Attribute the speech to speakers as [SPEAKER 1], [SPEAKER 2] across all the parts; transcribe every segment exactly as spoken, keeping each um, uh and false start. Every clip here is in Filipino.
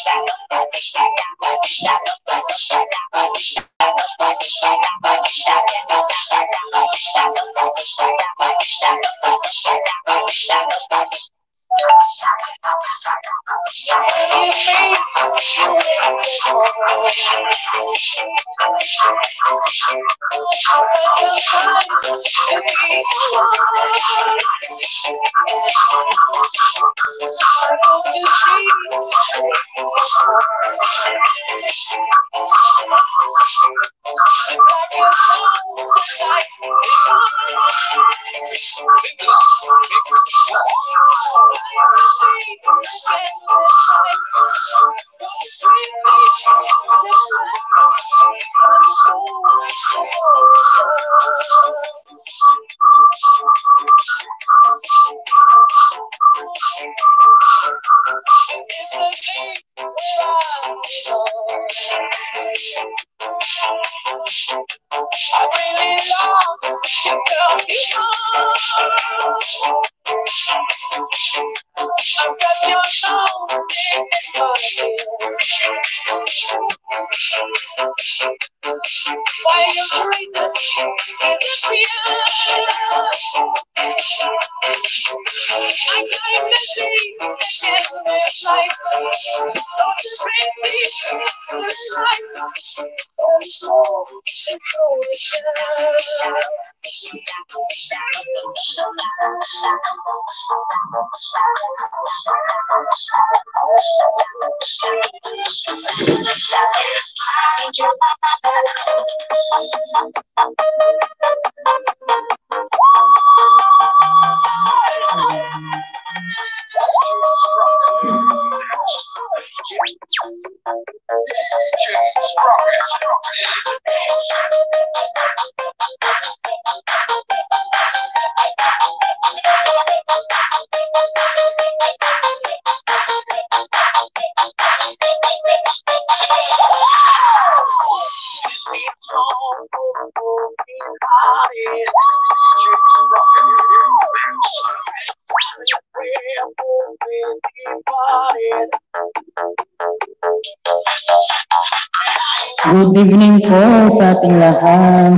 [SPEAKER 1] Good evening po sa ating lahat.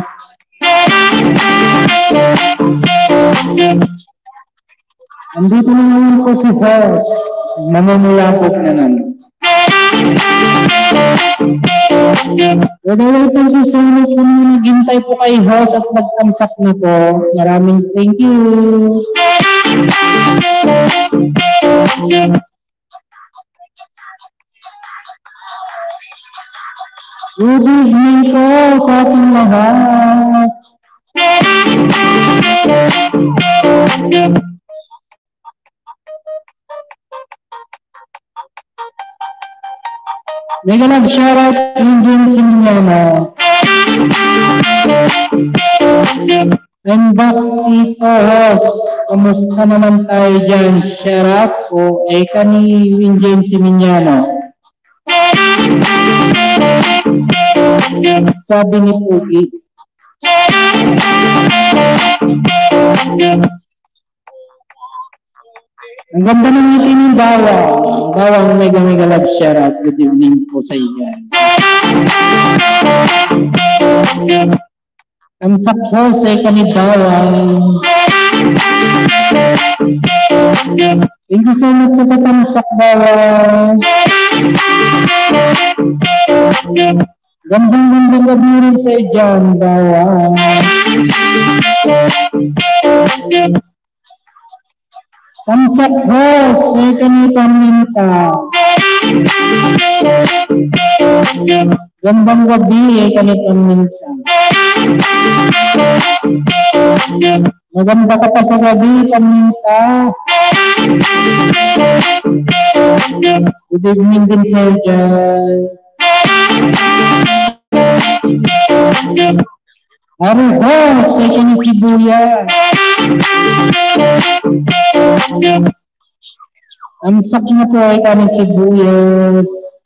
[SPEAKER 1] Andito na naman po si Boss. Mamamulapot na naman. Anyway, thank you so much sa mga naghintay po kay host at nagtamsak na po. Maraming thank you. Good evening po sa ating lahat. Mega love shoutout Indian Simiano. I'm back dito, host. Kumusta naman tayo dyan? Shoutout po ay kani Indian Simiano. Sabi ni Pugi. Ang ganda ng ngiti ni Bawang. Bawang mega mega love shoutout. Good evening po sa iyo. Tamsak po sa kani Bawang. Thank you so much sa patamsak, Bawang. Gandang-gandang gabi rin sa iyo dyan, Bawang. Tamsak host, sa kani Paminta. Gandang gabi, kani Paminta. Maganda ka pa sa gabi, Paminta. Good evening din sa iyo dyan. Ari host, sa kani Sibuya. Ang sakit na po ay kami sibuyas.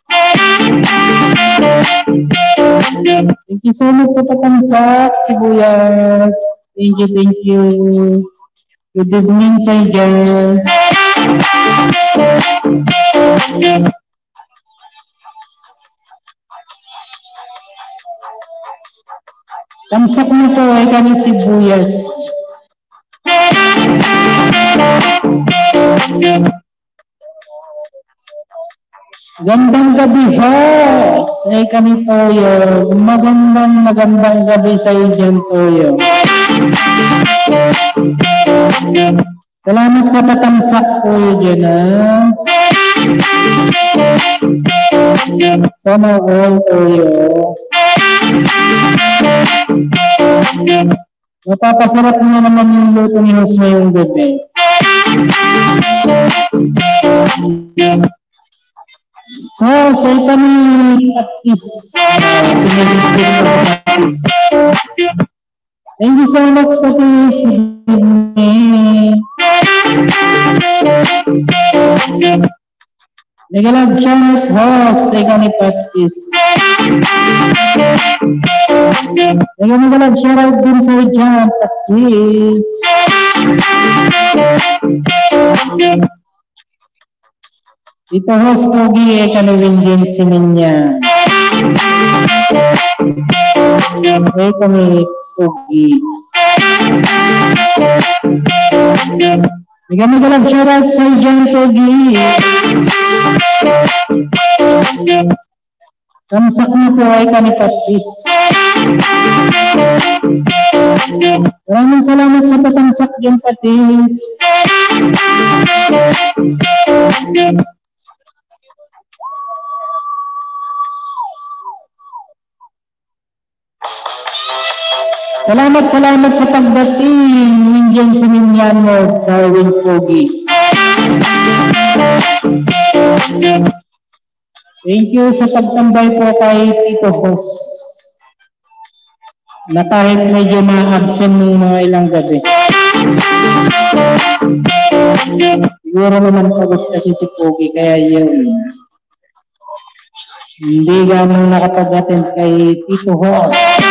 [SPEAKER 1] Thank you so much sa patamsak, sibuyas. Thank you, thank you. Good evening sa iyo. Tamsak mo po ay kani sibuyas. Gandang gabi, Hos! Ay kani Toyo. Magandang magandang gabi sa iyo dyan, Toyo. Salamat sa patamsak, Toyo dyan, ha? Sana all, Toyo. Napapasarap na naman yung luto ni Hos ngayong gabi. So, say kami patis. Sumisip-sip ko sa patis. Thank you so much, patis. Good evening. Nagalag siya at Hos. Say kami patis. Nagalag siya out din sa dyan, patis. Ito Hos Pogi ay kanawin din sininya. Ay kami Pogi. May kami galang shoutout sa dyan Pogi. Tamsak mo po ay kami patis. Maraming salamat sa patamsak dyan patis. Salamat, salamat sa pagdating. Indian Sininyano, Darwin Pogi. Thank you sa pagtambay po kay Tito Hos. Na kahit medyo na-absent ng mga ilang gabi. Siguro naman pagod kasi si Pogi, kaya yun. Hindi ganun nakapag-attend kay Tito Hos.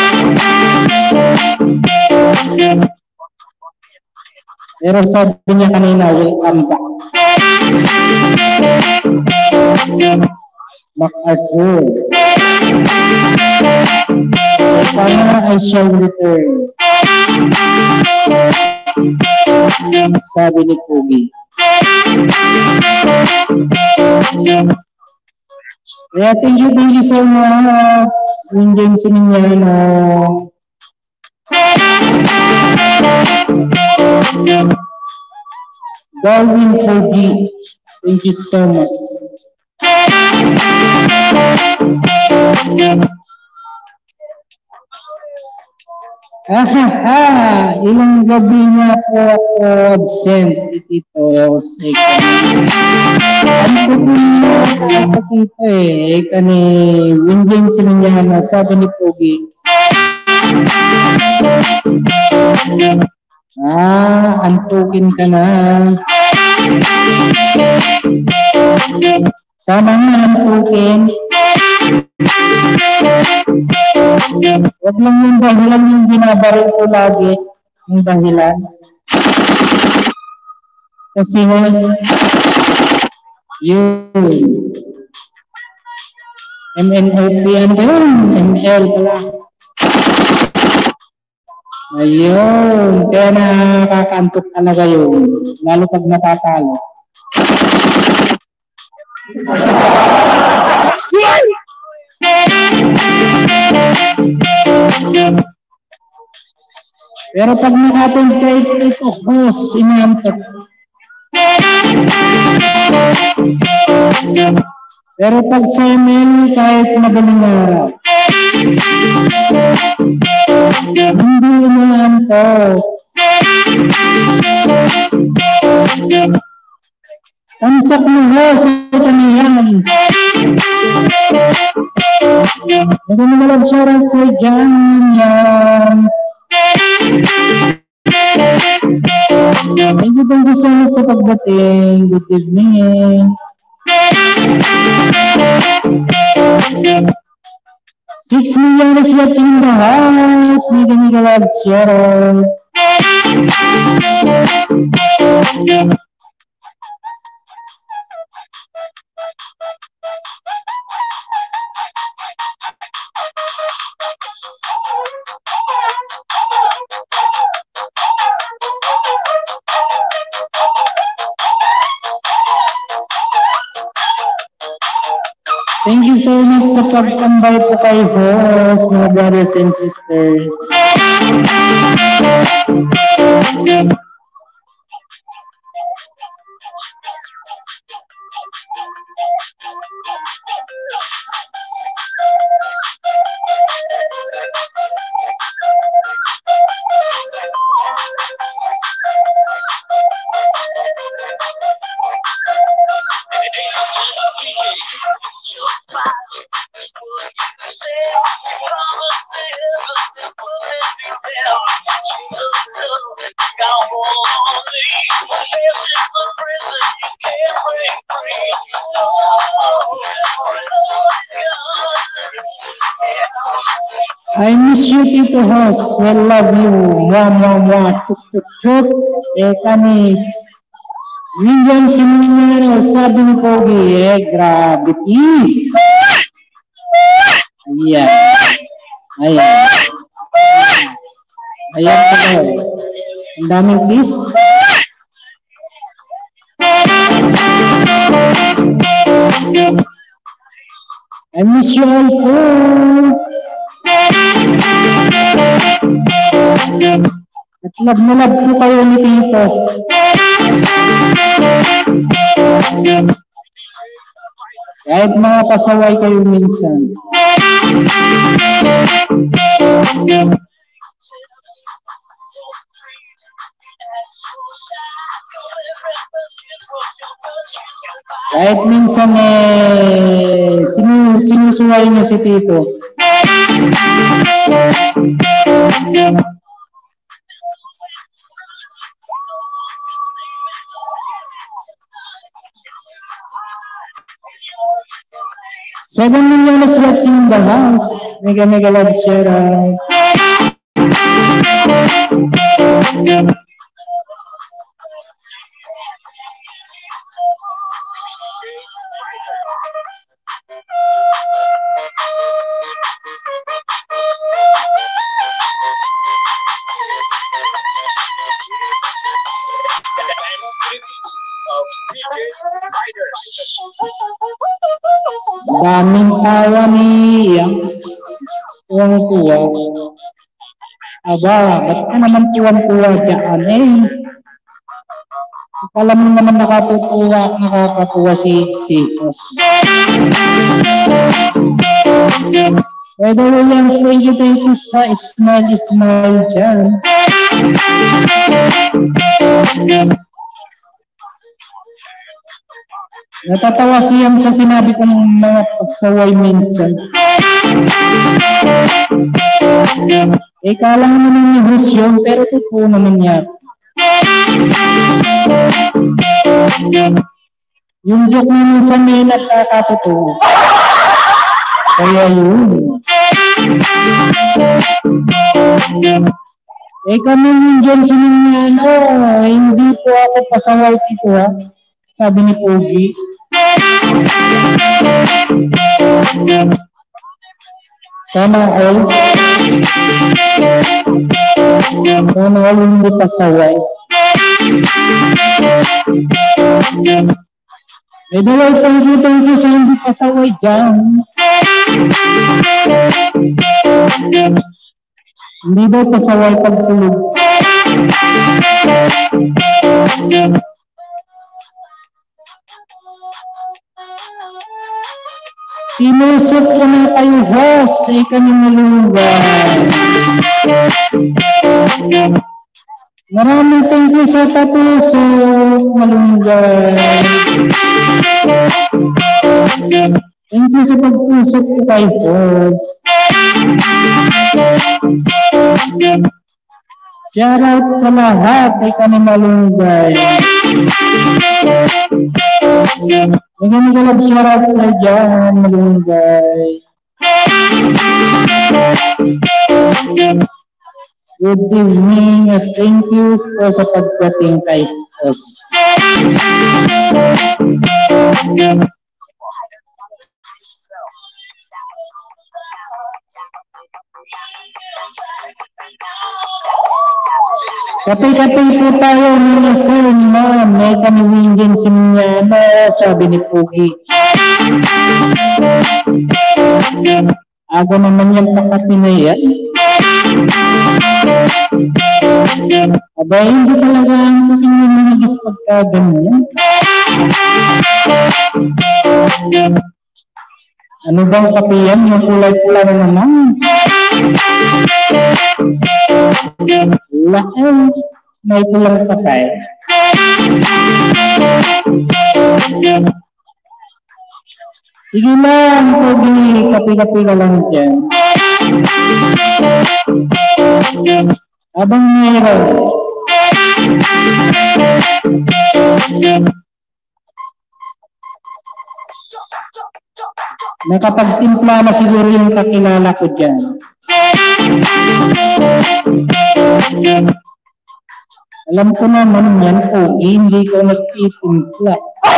[SPEAKER 1] Pero sabi niya kanina, welcome back. MacArthur. Sana I shall return. Sabi ni Pogi. Kaya thank you, thank you so much. Indian Sininyano. Darwin Pogi. Thank you so much. Ahaha, ilang gabi na po ako absent dito. Ano po po ako dito eh, kani Winjin Sininyano, sabi ni Pogi. Ah, antukin ka na. Sana nga antukin. Huwag lang yung dahilan yung binabaril ko lagi. Yung dahilan. Kasi nga, yun. M N L P, ano ba yun? M L pala. Ayun. Kaya nakakaantok talaga yun. Lalo pag natatalo. Pero pag nakatin kay Tito Hos, inantok. Pero pag sa email, kahit madaling araw. Hindi inantok. Tamsak mo Hos, ito niyan. Magandang malam shoutout sa dyan, Yans. Thank you, thank you so much sa pagdating. Good evening. Six million is watching in the house. Mega mega love shoutout. Thank you so much sa pagtambay po kay host, mga brothers and sisters. I miss you, Tito Host. We love you. Mwah, mwah, mwah. Chuk, chuk, chuk. Eh, kami. William Simonero, sabi ni Pogi. Eh, gravity. Ayan. Ayan. Ayan po. Ang daming kiss. I miss you all po. At love na love po kayo ni Tito. Kahit mga pasaway kayo minsan. Kahit minsan eh, sinu sinusuway niyo si Tito. Seven million is watching in the house. Mega mega love shout out. Daming tawa ni Yanks. Tuwang-tuwa. Aba, ba't ka naman tuwang-tuwa dyan eh? Alam mo naman nakatutuwa, nakakatuwa si Sikos. By the way, Yanks, thank you, thank you sa smile, smile dyan. Natatawa siyang sa sinabi kong mga pasaway minsan. Eh, kala mo naman ni host yun, pero totoo naman yan. Yung joke mo minsan eh, nagkakatotoo. Kaya yun. Eh, kami yung dyan sinimyan, oh, hindi po ako pasaway dito ha. Sabi ni Pogi. Sana all. Sana all hindi pasaway. May daway, thank you, thank you sa hindi pasaway dyan. Hindi daw pasaway pagtulog. Tinusok ko na kayo, host, ay kami malungan. Maraming thank you sa patusok, malungan. Thank you sa pagtusok ko kay host. Shout out sa lahat, ay kami malungan. Magandang galag shout out sa dyan, malunggay. Good evening at thank you po sa pagdating kay host. Kapay-kapay po tayo mga sir, ma'am. May kami Winjen Simiano, sabi ni Pogi. Aga naman yung pakapi na yan. Aba, hindi talaga ang aking nanagis pagka ganyan. Ano bang kape yan? Yung kulay-pula na naman. Wala eh. May pulang patay. Sige lang, Pogi. Kapi-kapi ka lang dyan. Abang meron. Nakapagtimpla na siguro yung kakilala ko dyan. Alam ko naman yan, Pogi, hindi ko nagtitimpla.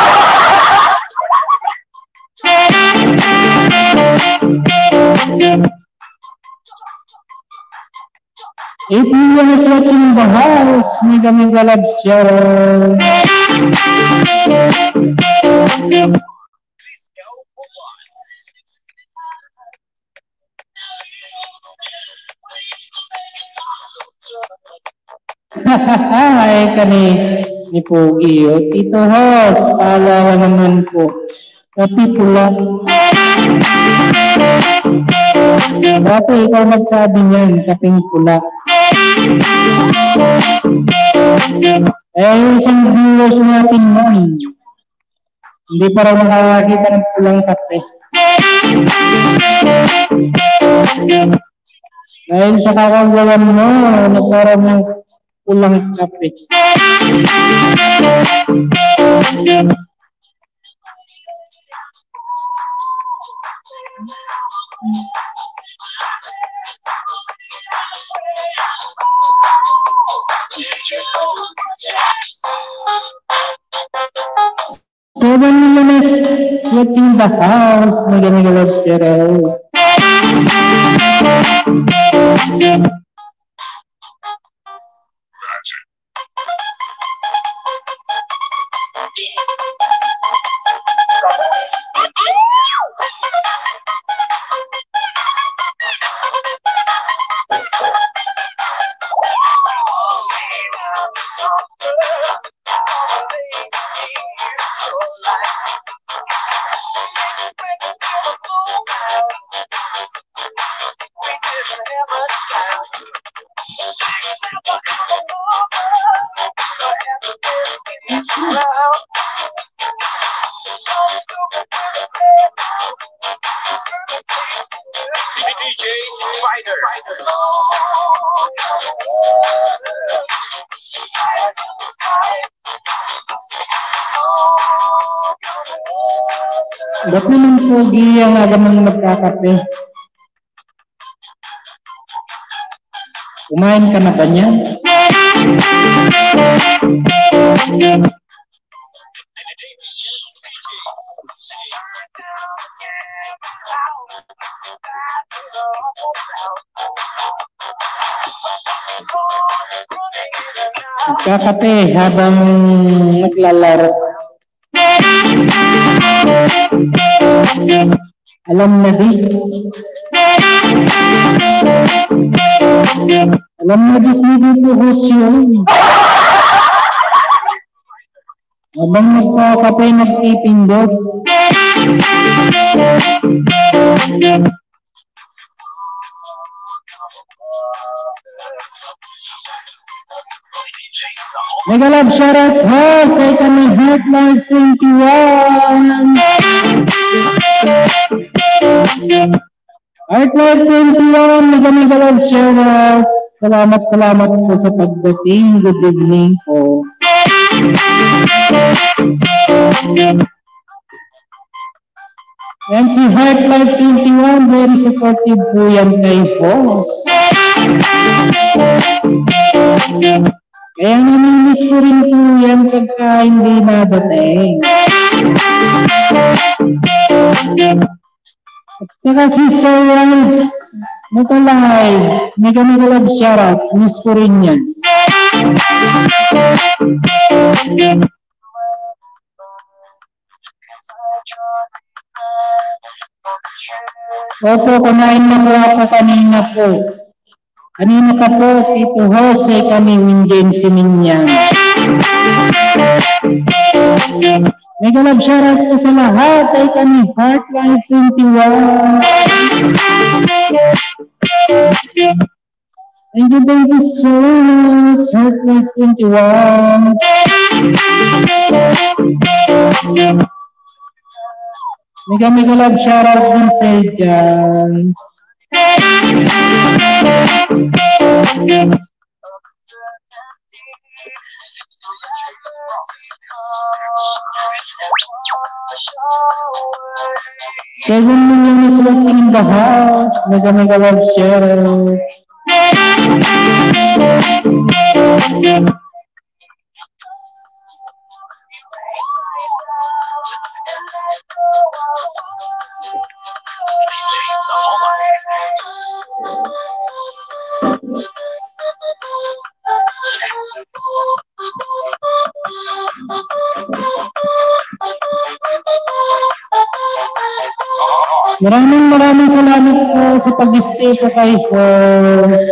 [SPEAKER 1] If you is watching the house, mega mega love share. Ay, kani ni Pogi, o Tito Hos, paalala naman po. Kapi pula. Dati ikaw nagsabi niyan, kaping pula. Eh, isang viewers natin nun. Hindi pa raw nakakakita ng pulang kape. Dahil sa kakagawan mo, nagkaroon ng pulang kape. Seven minutes watching the house. Mega mega love share.
[SPEAKER 2] D J Spider.
[SPEAKER 1] Ba't naman Pogi ang agamang magkakape? Kumain ka na ba niya? Magkakape habang naglalaro. Alam na this. Alam na this ni Dito Host yun. Habang nagkakape, nagpipindot. Mega love shoutout ho sa ikanang Heartlife twenty-one. Heartlife twenty-one, mega mega love shoutout. Salamat, salamat po sa pagdating. Good evening po. And si Heartlife twenty-one, very supportive po yan kay host. Kaya namimiss ko rin po yan pagka hindi nadating. At saka si Sir Rans Matalay, mega mega love shoutout, miss ko rin yan. Opo, kumain na po ako kanina po. Kanina pa po, Tito Jose, kami Winjen Siminyang. Mega love shoutout po sa lahat ay kami Heartline twenty-one. Thank you, thank you so much, Heartline twenty-one. Mega mega love shoutout din sa iyo dyan. Seven million is watching in the house. Mega mega love shoutout. Maraming maraming salamat po sa pag-stay po kay host.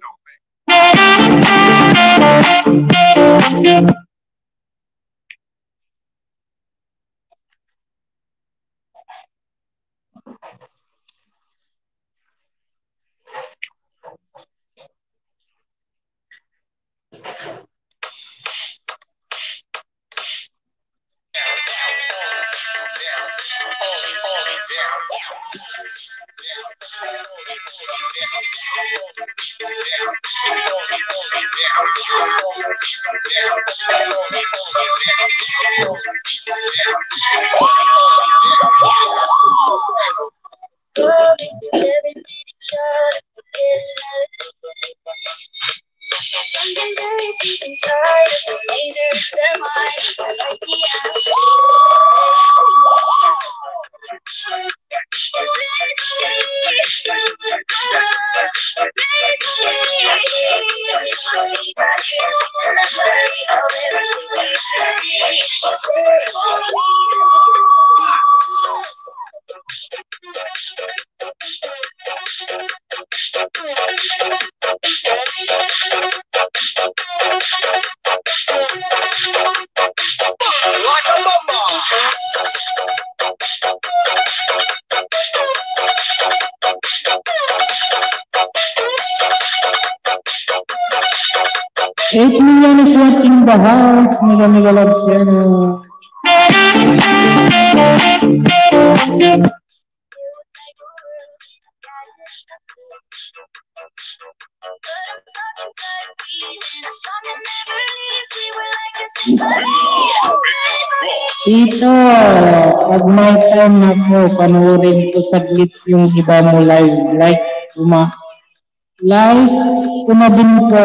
[SPEAKER 1] eight million is watching the house. Mega mega love shoutout. Tito, pag may time na po, panoorin ko saglit yung iba mo live. Like, uma, live ko na din po.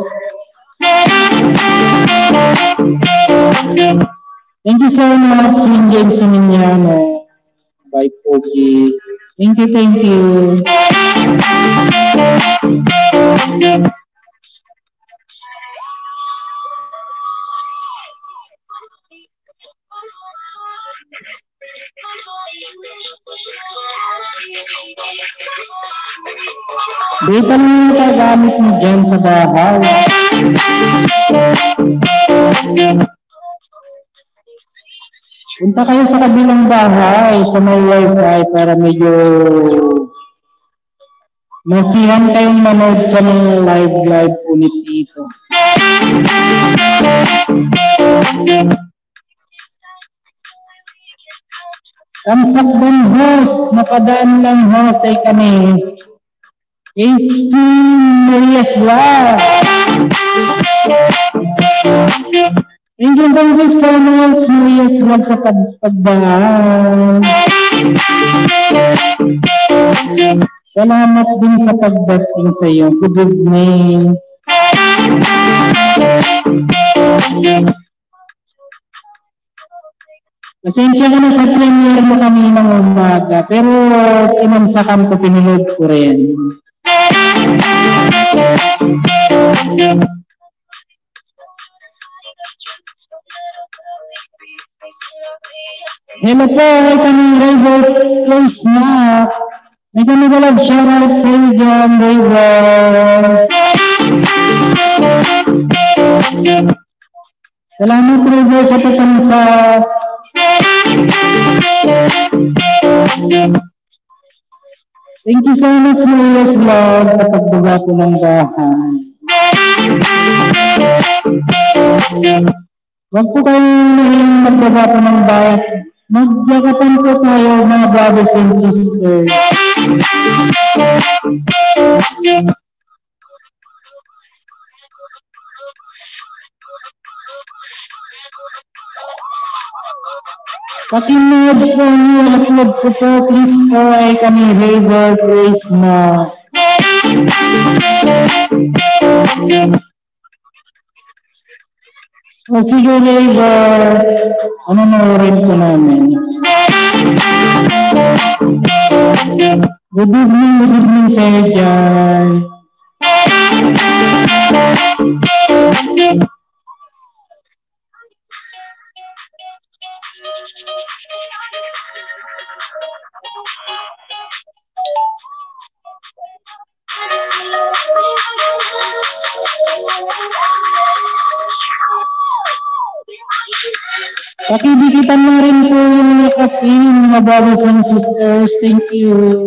[SPEAKER 1] Thank you so much, Winjen Siminyano. Bye, Pogi. Thank you, thank you. Dito lang yung kagamit mo dyan sa bahay. Punta kayo sa kabilang bahay sa may wifi para medyo masihan kayong manood sa mga live-live ulit dito. Kamsak din host, napadaan lang host ay kami. A C Maria's Vlog. Thank you, thank you so much, Maria's Vlog sa pagdaan. Salamat din sa pagdating sa iyo. Good evening. Pasensya ka na sa premiere mo kaninang umaga, pero pinansakan ko, pinunod ko rin. Hello po, ay kami River Place na. May kami galag shoutout sa iyo dyan, River. Salamat, River, sa patansa. Thank you so much, Maria's Vlog, sa pagbuga po ng bahay. Huwag po kayong nahing magbuga po ng bahay. Magyakapan po tayo, mga brothers and sisters. Pakinood po niyo, upload ko po, please po ay kami River Praise na. O sige River, ano na rin po namin. Good evening, good evening sa iyo dyan. Pakidikitan na rin po yung mga kapin, mga brothers and sisters. Thank you.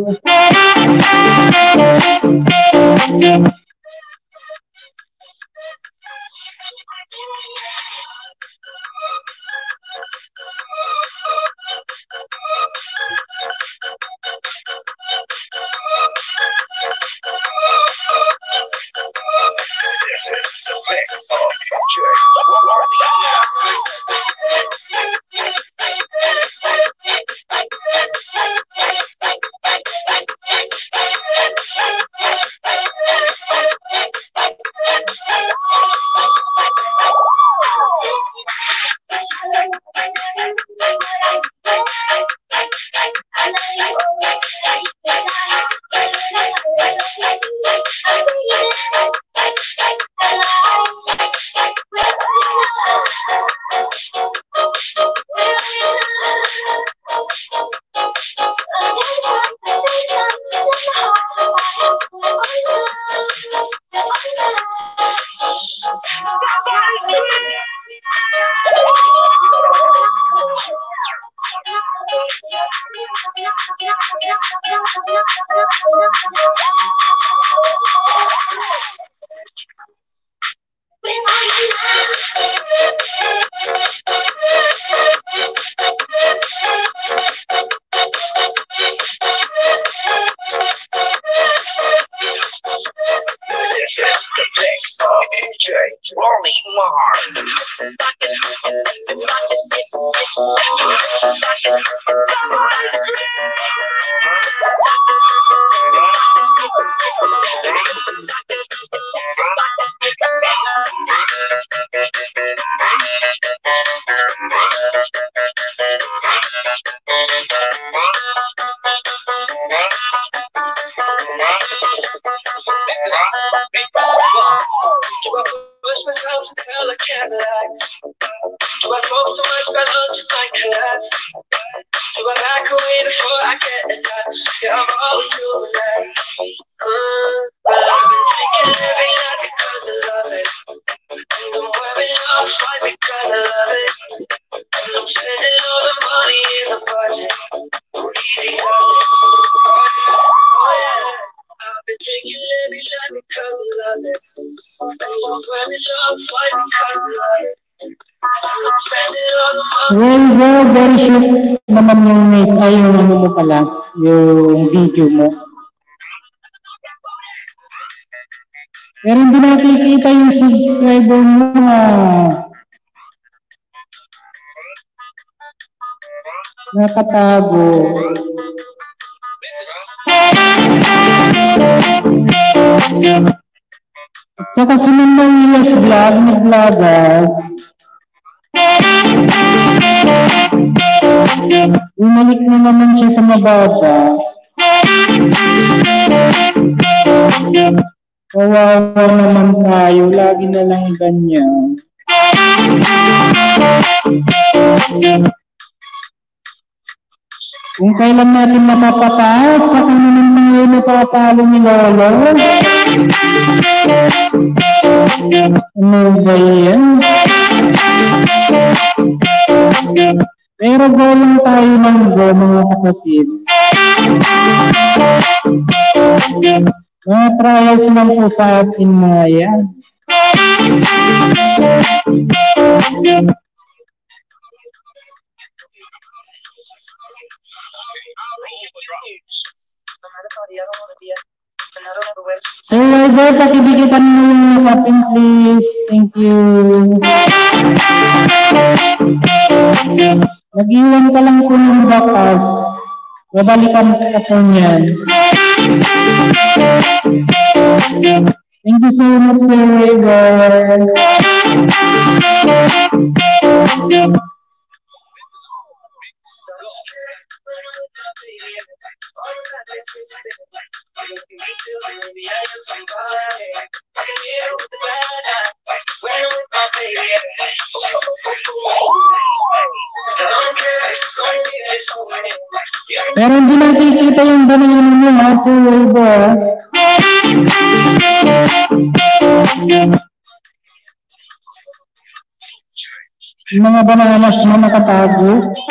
[SPEAKER 1] Well, well, very short naman yung miss, ay yung ano mo pala, yung video mo. Pero hindi nakikita yung subscriber mo ha. Nakatago. At saka si Maria's Vlog, nag-vlogas. Umalik na naman siya sa mababa. Kawawa naman tayo, lagi na lang ganyan. Kung kailan natin mapapataas sa kanilang mga napapalo ni Lolo. Ano ba yan? Pero go lang tayo ng go, mga kapatid. Mga trials lang po sa atin mga yan. Sir Rider, pakibigitan mo yung nakapin please. Thank you. Nag-iwan ka lang po ng bakas. Babalikan ka po niyan. Thank you so much, Sir Rider. Pero hindi nakikita yung banana mo ha, Sir Rider. Yung mga bananas mo nakatago.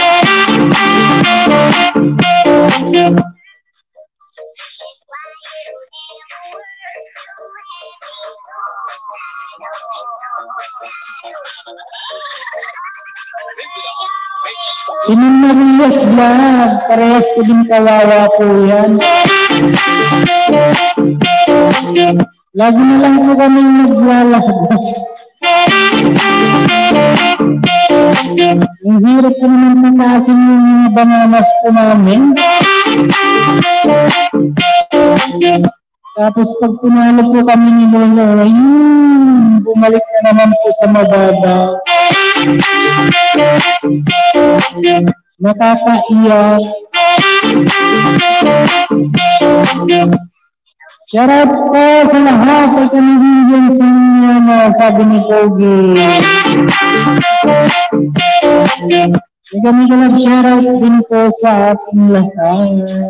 [SPEAKER 1] Si Marias Vlog, parehas ko din kawawa po yan. Lagi na lang po kami naglalabas. Ang hirap po naman patasin yung mga bananas po namin. Tapos pag pinalo po kami ni Lolo, ayun, bumalik na naman po sa mababa. Nakakaiyak. Shoutout po sa lahat ay kanibigyan sa inyo na sabi ni Pogi. May kami kalab shoutout din po sa ating lahat.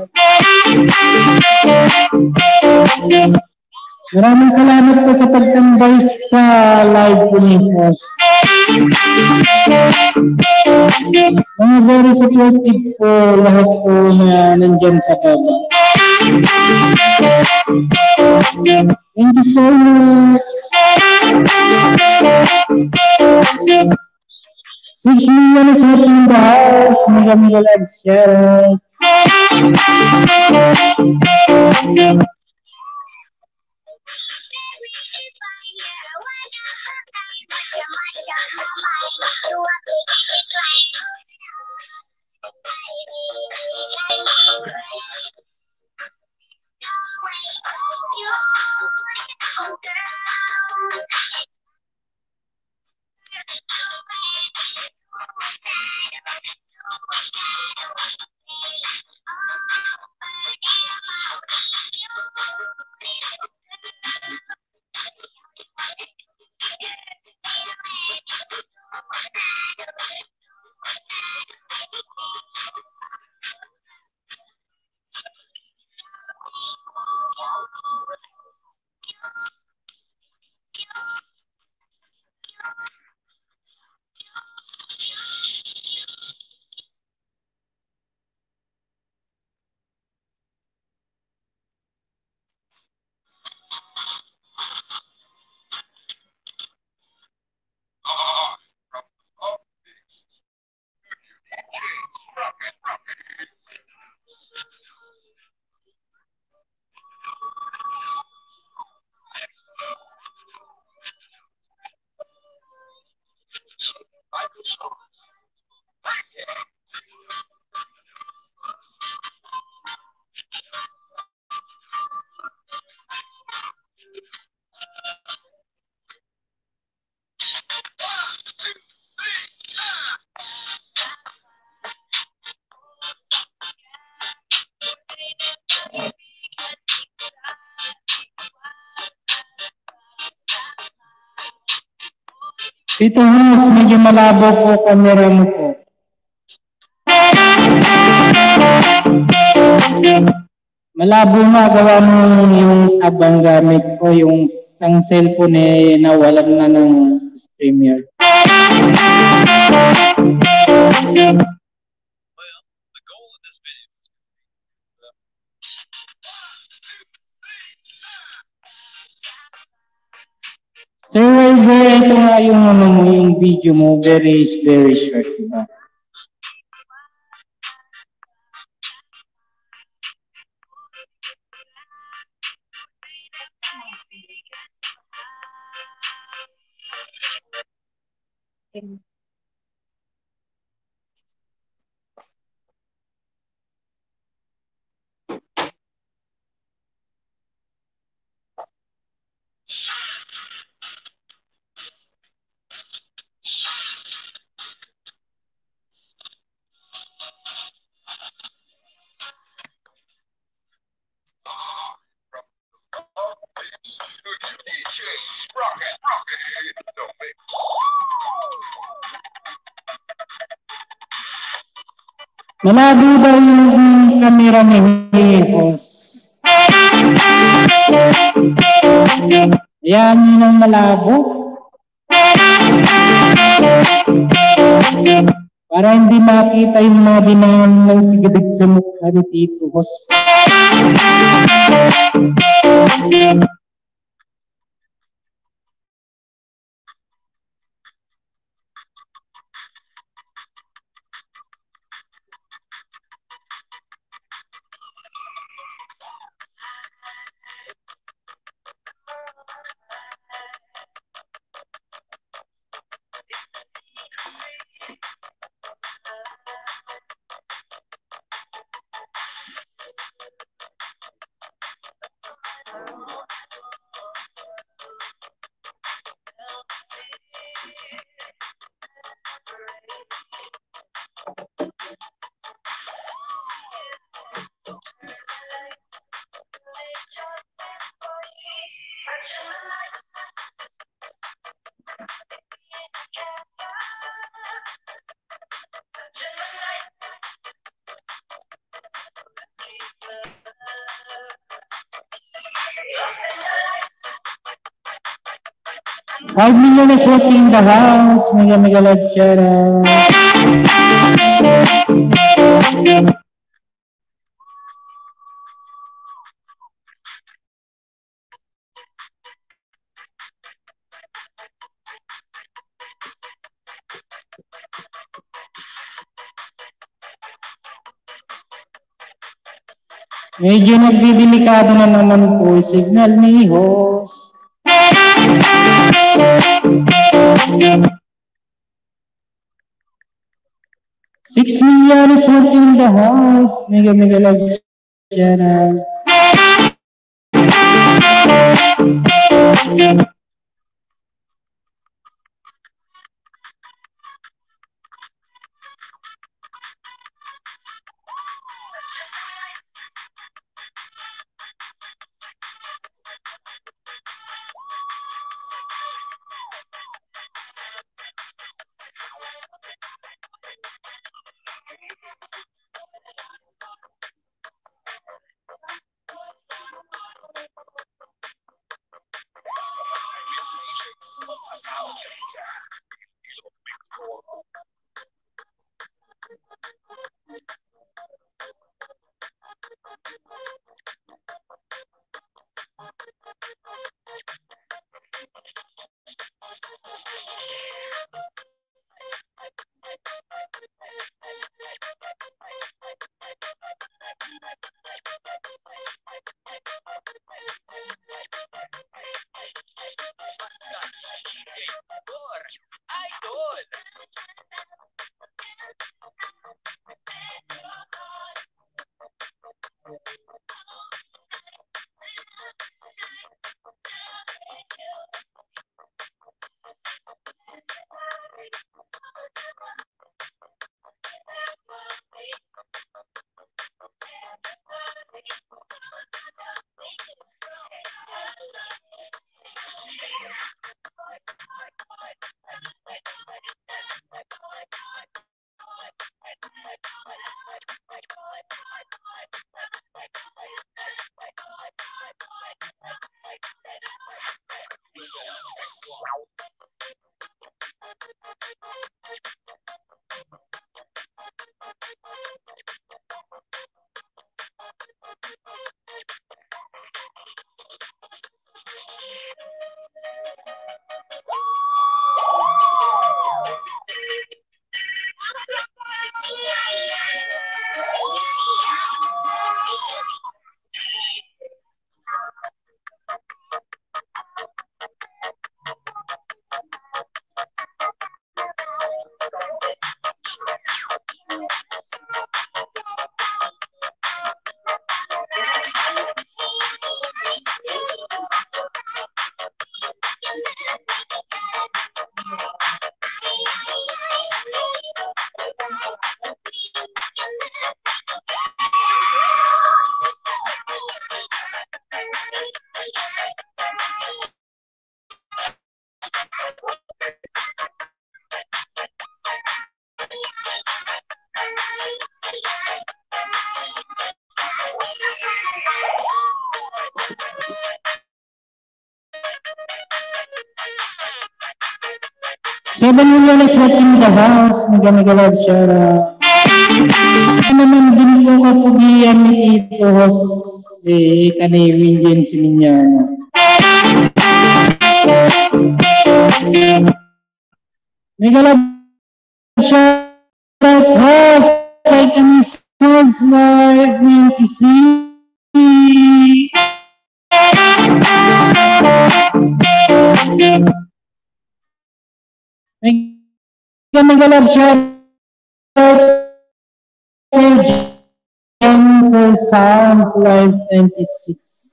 [SPEAKER 1] Maraming salamat po sa pagtambay sa live po ni host. Mga very supportive po lahat po na nandyan sa baba. Thank you so much. Six million is watching the house. Mega mega love share. Tito Hans, medyo malabo po camera mo po. Malabo nga gawa nung yung abang gamit ko, yung isang cellphone eh nawalan na ng StreamYard. Sir Wilder, ito nga yung, ano, mo, yung video mo, very, very short, diba? Malabo daw yung camera ni Hihos. Yan yun ang malabo. Para hindi makita yung mga binangan ng tigadig sa mukha ni Tito Hos. Five million is watching the house. Mega mega love shout out. Medyo nagdidelikado na naman po signal ni host. Six million is watching the house. Mega mega love shout out. Seven million is watching the house. Mega-mega love shout out. Naman din po kapugian ni Tito Hos eh, kanay Winjen Siminyano. Mega love shout out Hos. Say kami Hos Live twenty-six. Mega love shout out Sir Sounds Live twenty-six.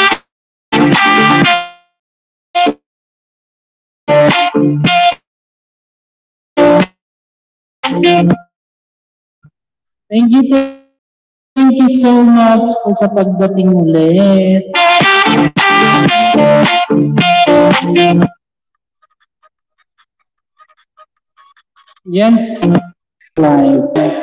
[SPEAKER 1] Thank you, thank you so much po sa pagdating ulit. Yan, live.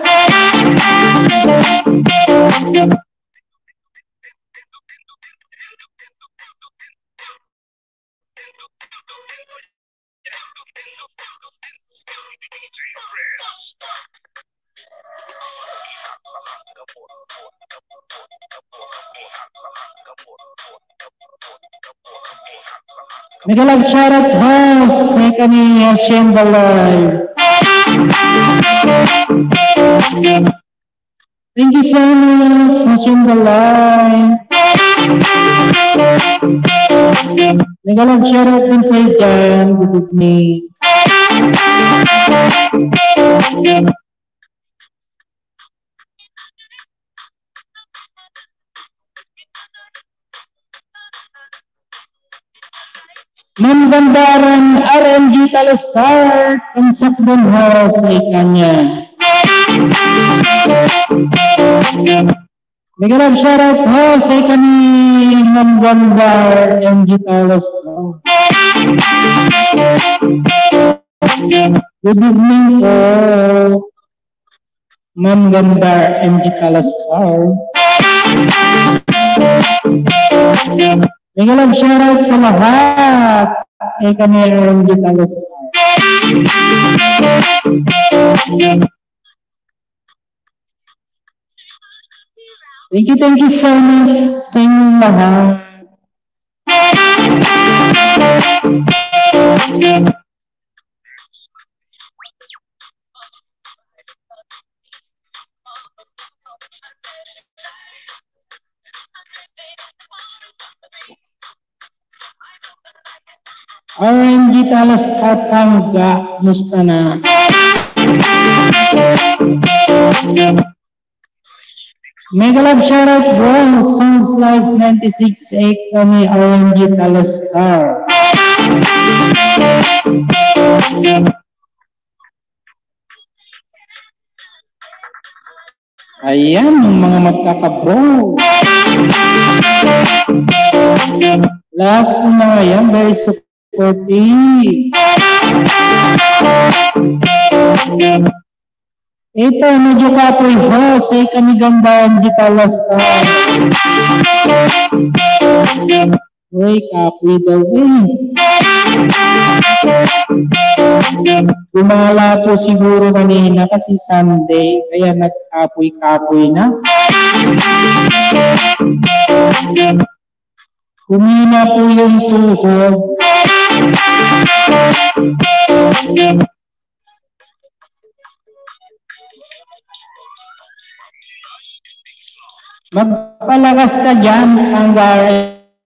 [SPEAKER 1] Mega love shout out Hos, may kaniya Hacienda Live. Thank you so much, Hacienda Live. Mega love shout out din sa dyan. Good evening. Ma'am Gandaran, R M G Talestar, ang sakdon ho sa ikanya. Mega love shout out ho sa ikani Ma'am Gandar, R M G Talestar. Good evening po, Ma'am Gandar, R M G Talestar. Mega love shout out sa lahat ay kami ang Gitalas. Thank you, thank you so much sa inyong lahat. R M G Talas Tatangga, musta na? Mega love shout out bro, Sounds Live ninety-six eight kami R M G Talas Star. Ayan, yung mga magkaka-bro. Lahat po mga yan, very supportive. Ito, medyo kapoy ho, say kami gandaan di talas ta. Uy, kapoy daw eh. Gumala po siguro kanina kasi Sunday, kaya nag-kapoy-kapoy na. Humina po yung tuhod. Magpalakas ka dyan, Anggare.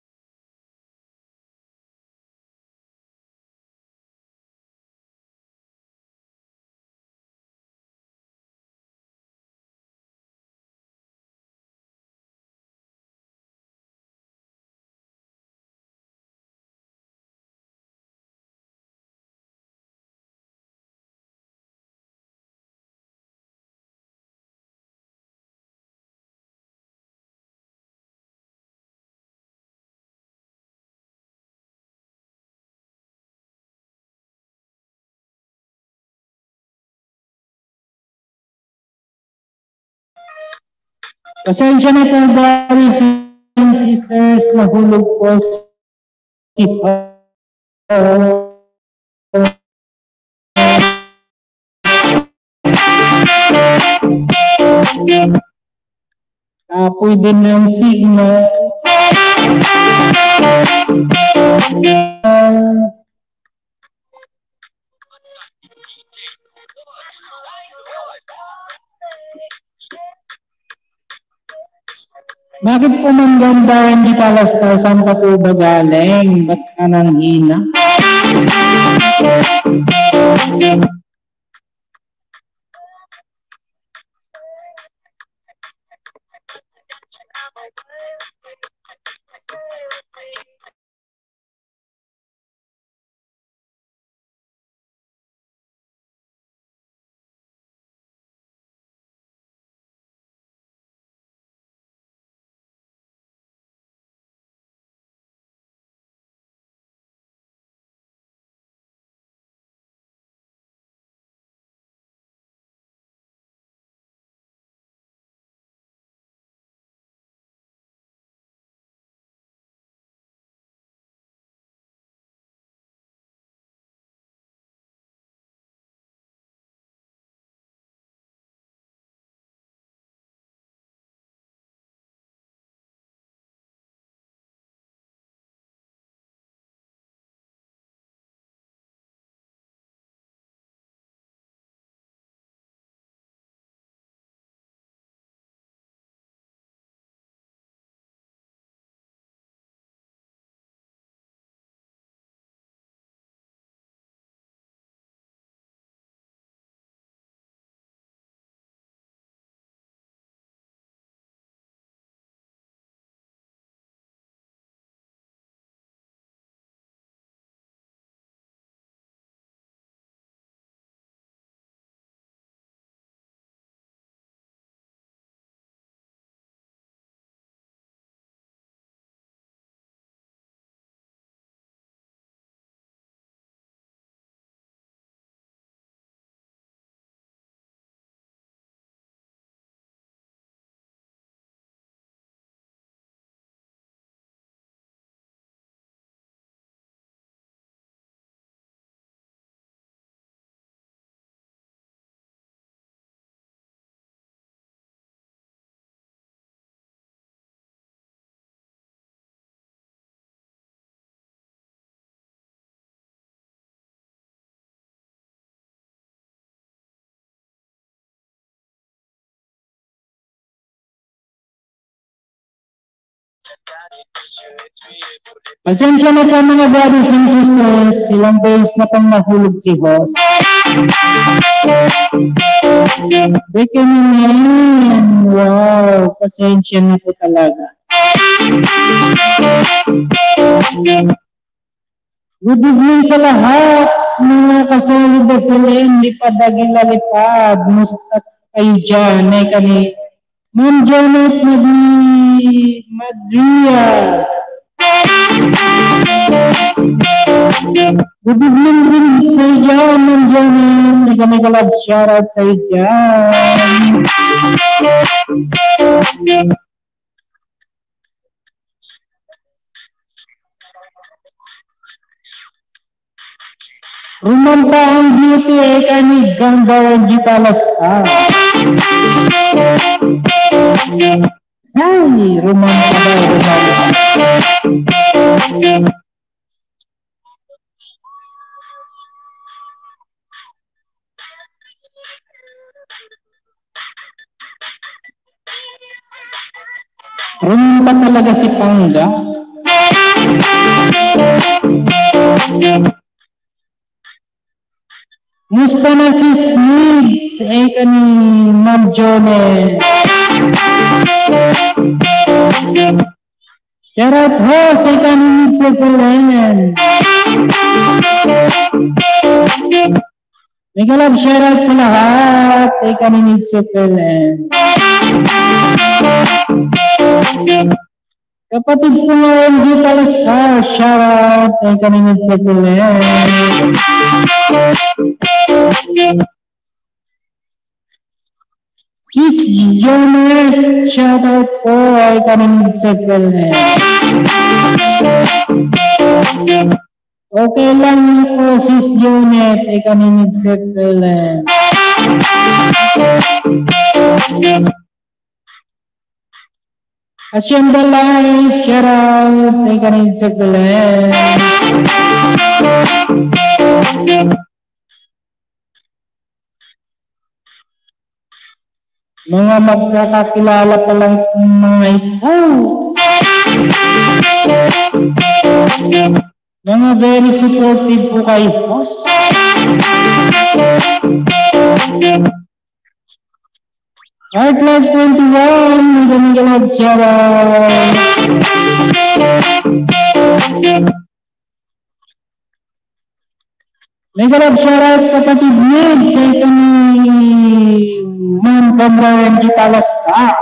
[SPEAKER 1] Pasensya na po, brothers and sisters, nahulog po si Apoy din ng signal. Bakit po man ganda, hindi palastar? Saan ka po ba galing? Ba't ka nang hina? Pasensya na po mga brothers and sisters, ilang days na pang nahulog si host. Beke naman, wow, pasensya na po talaga. Good evening sa lahat, mga kasolid na film, lipadagin lalipad, mustat kayo dyan, ay kani, Ma'am Janet Madi Madria. Good evening rin sa iyo, Ma'am Janet. Hindi kami kalab shoutout sa iyo dyan. Rumampa ang beauty ay kanig ganda di palasta. Ay, rumampa daw, rumampa. Rumampa talaga si Pangga. Musta na si Sneeds ay kaning Ma'am Jone. Shoutout ho sa kaning Sephelen. Mega love shoutout sa lahat ay kaning Sephelen. Kapatid ko ngayon Digital Star, shoutout ay kaning Sephelen. Sis Jonet, shoutout po ay kaning Sephelen. Okay lang po Sis Jonet ay kaning Sephelen. Hacienda Life, shoutout ay kaning Sephelen. Mga magkakakilala pa lang mga ito. Mga very supportive po kay host. Art Life twenty-one, magandang galad shoutout. Mega love shoutout kapatid Ned sa kami Ma'am Kamrayan di Palasta.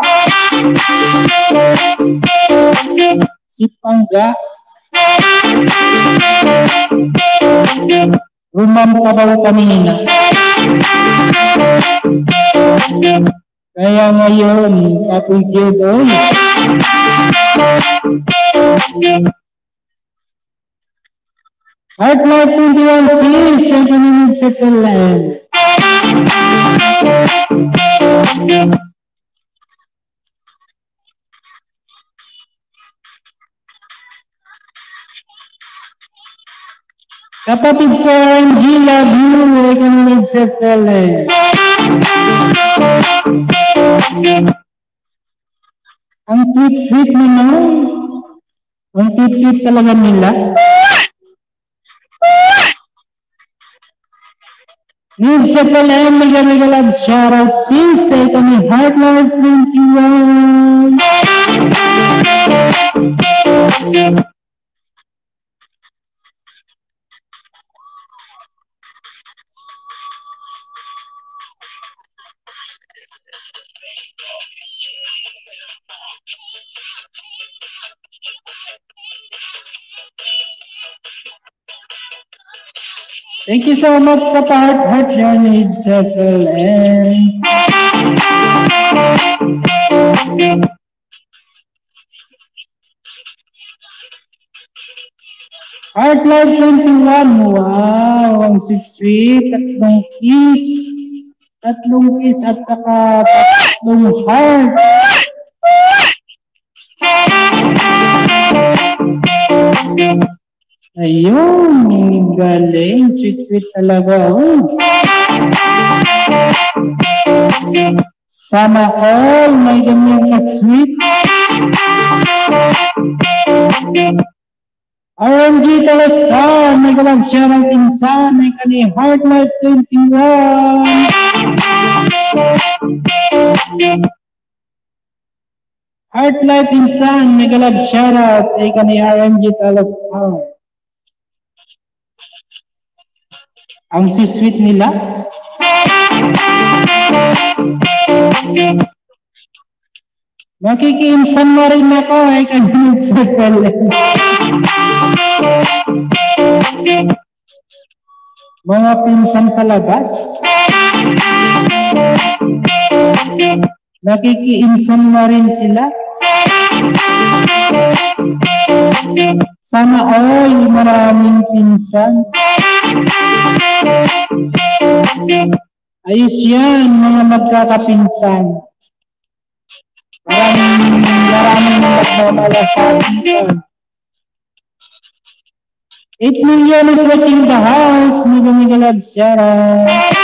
[SPEAKER 1] Si Pangga. Rumampa daw kanina. Kaya ngayon, kapigid, oy. Art Life twenty-one sis, ay kaninid sa Sephelen. Kapatid ko, M G, love you, ay kaninid sa Sephelen. Ang tweet-tweet naman, ang tweet-tweet talaga nila. Need sa pala, mega mega love shoutout sis sa ito ni Heart Life twenty-one. Thank you so much sa part heart your needs settle and Heart Life twenty-one. Wow, ang sweet, tatlong kiss, tatlong kiss at saka tatlong heart. Ayun, galing. Sweet-sweet talaga. Oh. Sana all may ganyan na sweet. R M G Talastar, may galang shoutout insan, ay kani Heart Life twenty-one. Heart Life insan, may galang shoutout, ay kani R M G Talastar. Ang si-sweet nila. Makikiinsan na rin ako ay kanina sa Sephelen. Mga pinsan sa labas. Nakikiinsan na rin sila. Sana all maraming pinsan. Ayos yan, mga magkakapinsan. Maraming, maraming nagmamalasakit. eight million is watching the house. Mega mega love share.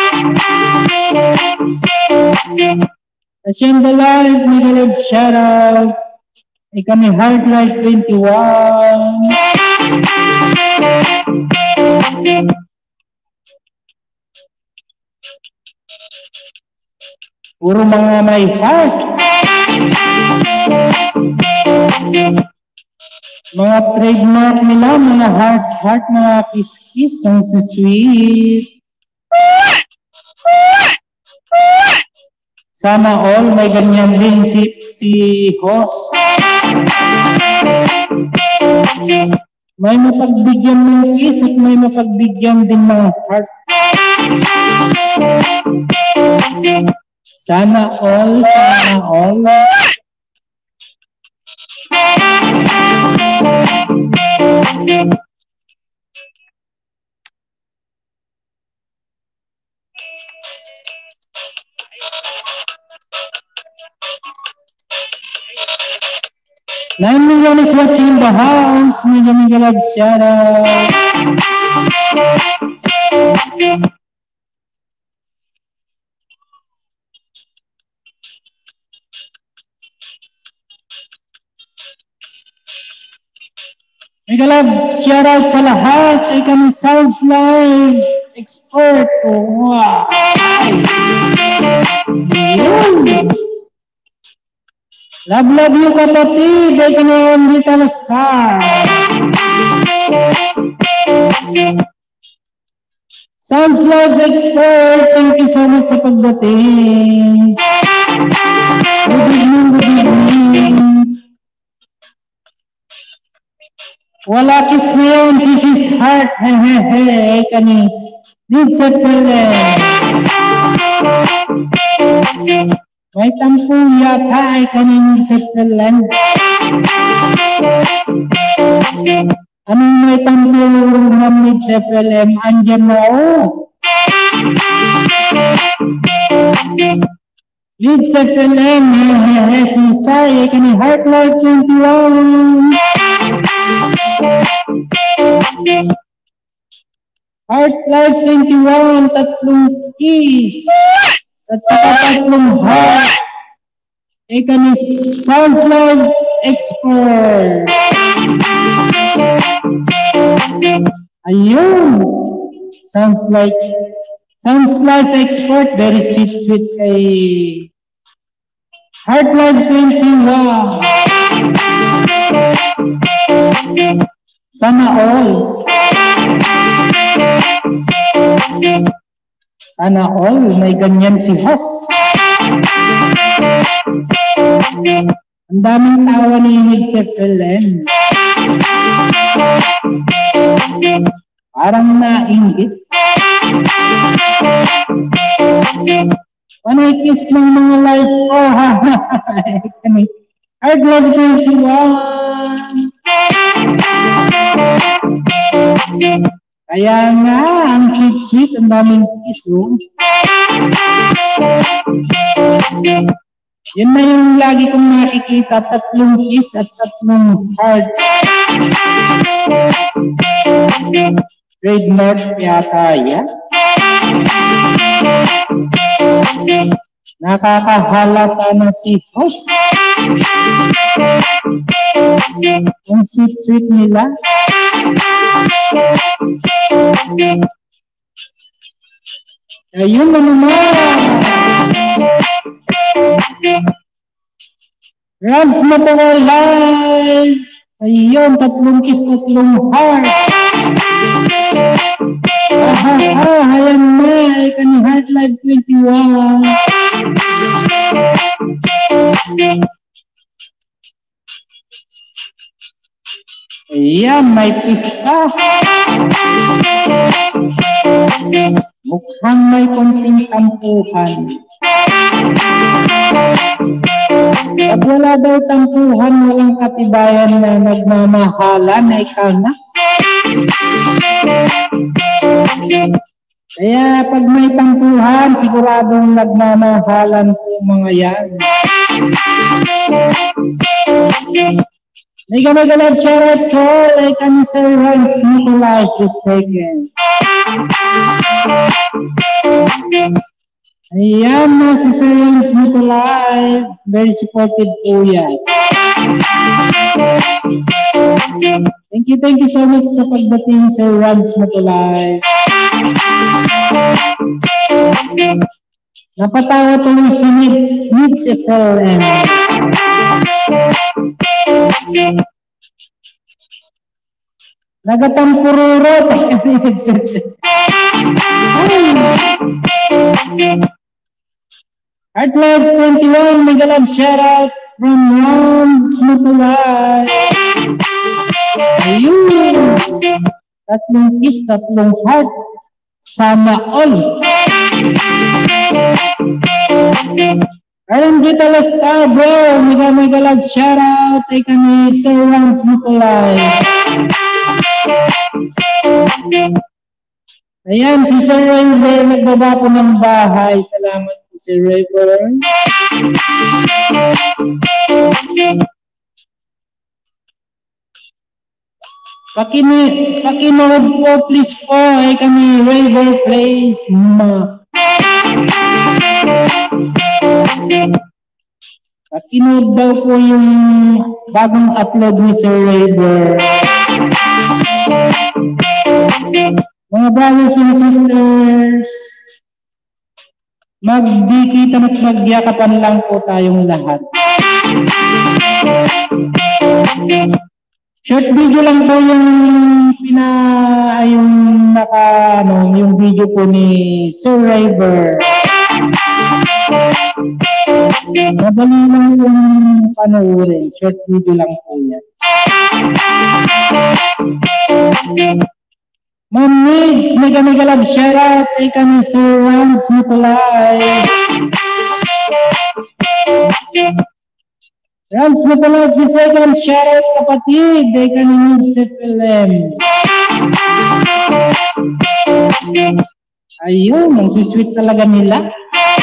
[SPEAKER 1] Ascend the life, mega love shout out. Ay kami Hard Life twenty-one. Puro mga may heart. Mga trademark nila, mga heart heart, mga kiss kiss, ang sweet. Sana all may ganyan din si si host. May mapagbigyan ng kiss at may mapagbigyan din ng heart. Sana all, sana all. Nine million is watching the house. Mega mega love shout out. Mega love shout out sa lahat. Ay kami Sounds Live Expert. Wow. Yun. Love, love you kapatid. Ay kanyang Little Star. Sounds Live Expert. Thank you so much sa pagdating. Good evening, good evening. Wala kiss mo yun, Sisi's heart. Hehehe. Ay kanyang Did sa pala. May tampo yata ay kaning sa pelan. Anong may tampo ng sa pelan? Andyan mo. Lead sa pelan. Sisay ay kaning Heart Life twenty-one. Heart Life twenty-one. Tatlong kiss. At saka tatlong heart. Ika ni Sounds Live Expert. Ayun. Sounds like Sounds Live Expert. Very sweet sweet kay Heart Life twenty-one. Sana all. Sana all may ganyan si host. Ang daming tawa ni sa P-L-M. Parang nainggit. Panay kiss ng mga live ko. Hard Love twenty-one. Kaya nga, ang sweet-sweet, ang daming kiss, oh. Yun na yung lagi kong nakikita, tatlong kiss at tatlong heart. Trademark yata yan. Nakakahalata na si host. Ang sweet-sweet nila. Ayun na naman. Rams Motor Live. Ayun, tatlong kiss, tatlong heart. Aha, ah, ayan na. Ika ni Heart Live twenty-one. Ayan, may pista. Mukhang may konting tampuhan. Pag wala daw tampuhan, walang katibayan na nagmamahala na ikaw na. Kaya pag may tampuhan, siguradong nagmamahalan po mga yan. May gamagalag shoutout ko, like kami Sir Rans Nicolai the second. Ayan na si Sir Rans Nicolai, very supportive po yan. Thank you, thank you so much sa pagdating Sir Rans Nicolai. Napatawa tuloy si Nits, Nits F L M. Nagatampururo. Heartlife twenty-one, Megalab shoutout from Rams Matulay. Ayun. Tatlong kiss, tatlong heart. Sana all. Alam kita las ka bro, mega mega lag shoutout ay kami Sir Rans Matulay. Ayan, si Sir River nagbaba po ng bahay. Salamat po Sir River. Pakini, pakinood po please po ay kami River Place Ma. Pakinood daw po yung bagong upload ni Sir River. Mga brothers and sisters, magdikitan at magyakapan lang po tayong lahat. Short video lang po yung pina yung naka ano, yung video po ni Sir River. Madali lang yung panoorin, short video lang po yan. Ma'am Migs, mega mega love shoutout ay kami Sir Rams Matulay. Rams Matulay the second shoutout kapatid ay kami Migs F L M. Ayun, ang sweet talaga nila.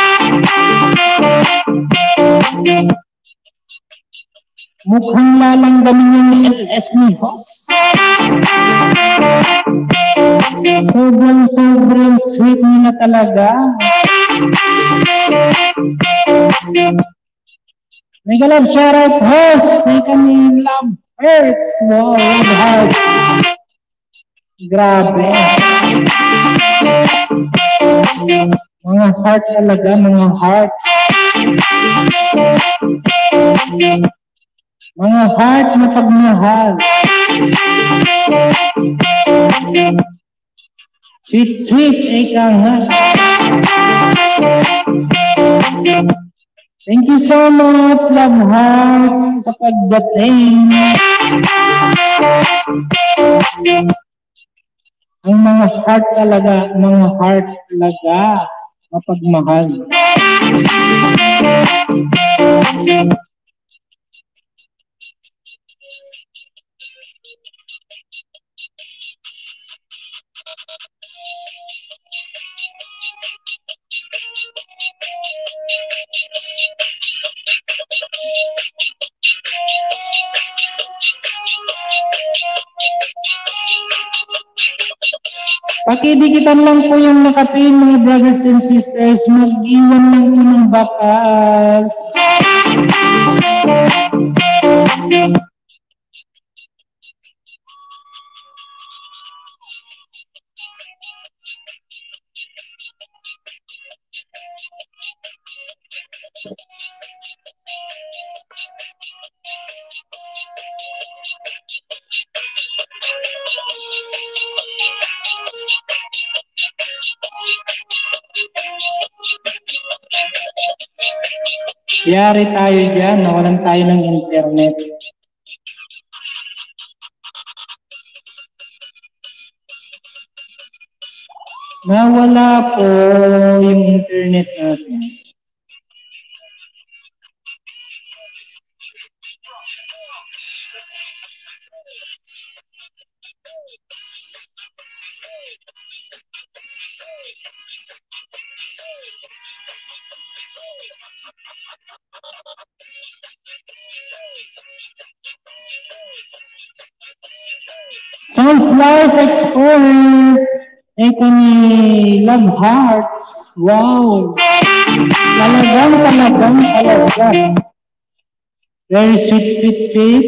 [SPEAKER 1] Mukhang lalanggamin yung L S ni Hoss. Sobrang sobrang sweet nila talaga. Mega love shoutout Hoss. Say kami love hearts. Wow, love hearts. Grabe. Mga heart talaga, mga hearts. Mga heart na pagmahal. Sweet, sweet, eka nga. Thank you so much, love heart, sa pagdating. Ang mga heart talaga, mga heart talaga, mapagmahal. Pakidikitan lang po yung nakapin mga brothers and sisters, mag-iwan lang po ng bakas. Yari tayo dyan, nawalan tayo ng internet. Nawala po yung internet natin. Chance Life Explorer. Ito ni Love Hearts. Wow. Talagang, talagang, talagang. Very sweet, fit, fit.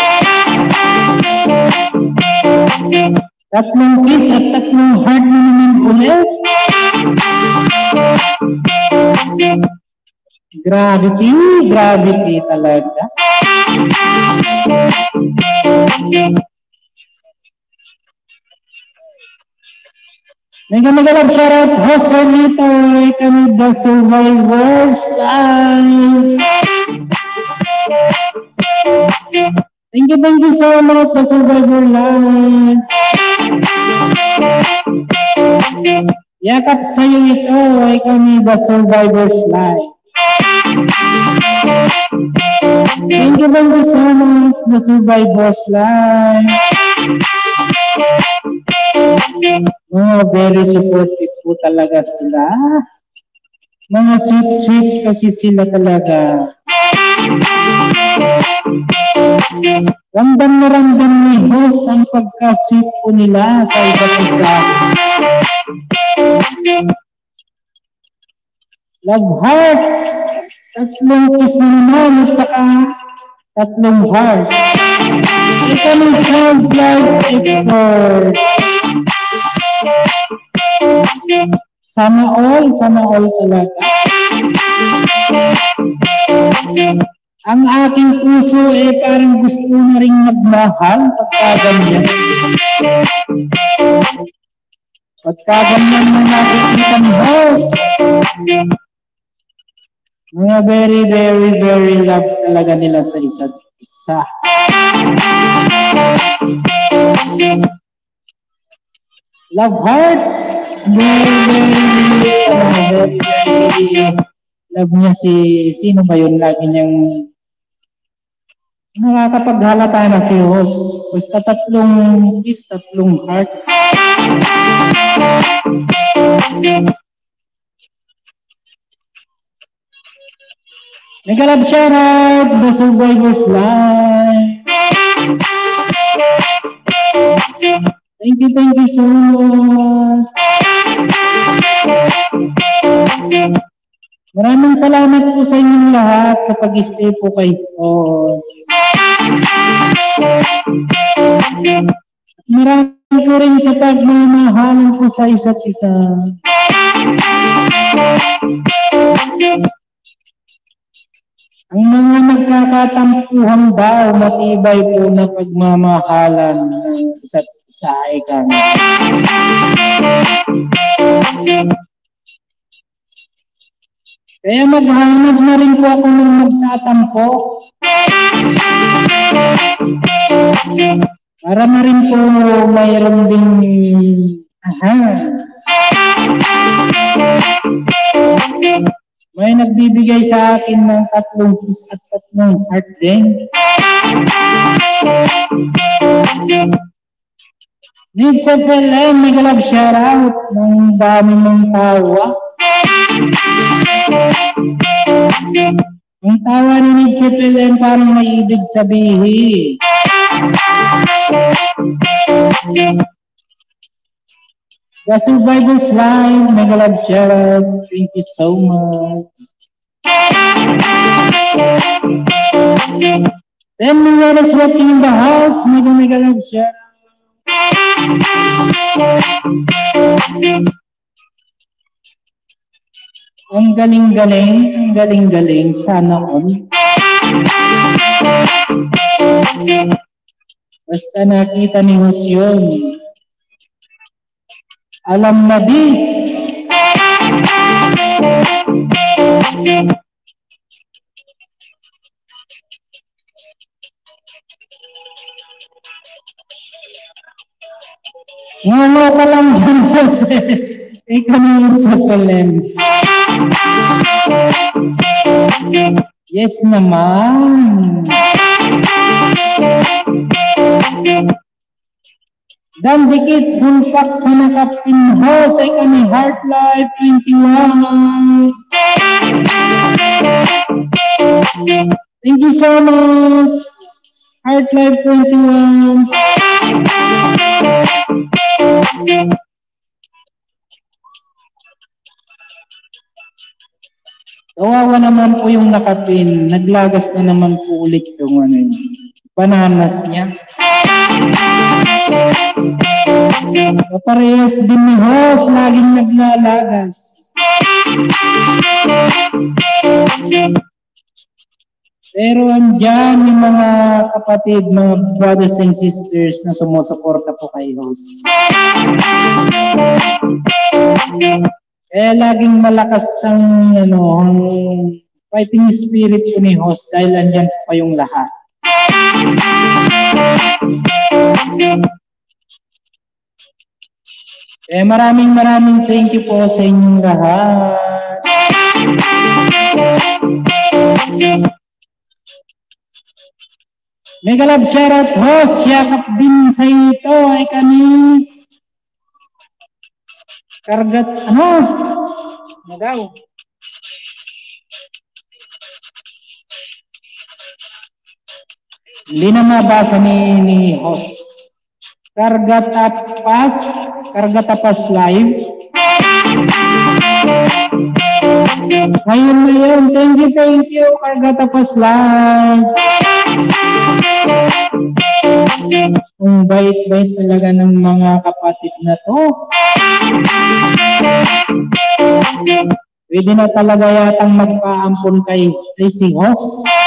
[SPEAKER 1] Tatlong kiss at tatlong heart na naman ulit. Gravity, gravity talaga. Mega mega love shoutout, Jose Nito, kami The Survivors Live. Thank you, thank you so much sa Survivor Live. Yakap sa'yo ito, ay kami The Survivors Live. Thank you, thank you so much The Survivors Live. Mga very supportive po talaga sila. Mga sweet-sweet kasi sila talaga. Ramdam na ramdam ni host ang pagka-sweet po nila sa isa't isa. Love Hearts. Tatlong kiss na naman at saka tatlong heart. Ito ni Chance Life Explorer. Sana all, sana all talaga. Ang aking puso eh parang gusto na rin magmahal pagka ganyan. Pagka ganyan na nakikita ni host. Mga very, very, very love talaga nila sa isa't isa. Love Hearts. Very, very, uh, very, very love niya si, sino ba yun? Lagi niyang nakakapaghalata na si host. Basta tatlong kiss, tatlong heart. Nag-alab shoutout, The Survivors Live. Thank you, thank you so much. Maraming salamat po sa inyong lahat sa pag-stay po kay host. Maraming ko rin sa pagmamahalan po sa isa't isa. Ang mga nagkakatampuhan daw, matibay po na pagmamahalan ng isa't isa ay kami. Kaya maghanap na rin po ako ng magtatampo. Para na rin po mayroon ding aha. May nagbibigay sa akin ng tatlong kiss at tatlong heart din. Needs F L M, mega love shoutout. Ng dami mong tawa. Ang tawa ni Needs F L M parang may ibig sabihin. The Survivors Live, mega love shoutout. Thank you so much. Then Mireles watching in the house, mega mega love shoutout. Ang galing-galing, ang galing-galing, sana all. Basta nakita ni Hus yun. Alam na dis. Ngano ka lang dyan, Jose. Ikaw naman sa Palem. Yes naman. Dan dikit hulpak sa nakapinho sa ikani Heart Life twenty-one. Thank you so much. Heart Life twenty-one. Kawawa naman po yung nakapin. Naglagas na naman po ulit yung ano yun. Bananas niya. Parehas din ni Hoss, laging naglalagas. Pero andyan yung mga kapatid, mga brothers and sisters na sumusuporta po kay Hoss. Kaya laging malakas ang, ano, ang fighting spirit po ni Hoss dahil andyan pa yung lahat. Eh, maraming maraming thank you po sa inyong lahat. Mega love shoutout Hoss, yakap din sa ito ay kani kargat, ano? Ano daw? Hindi na mabasa ni, ni Hoss. Kargatapas, Kargatapas live. Ngayon na yun. Thank you, thank you, Kargatapas live. Ang bait-bait talaga ng mga kapatid na to. Pwede na talaga yatang magpaampon kay, kay si Hoss.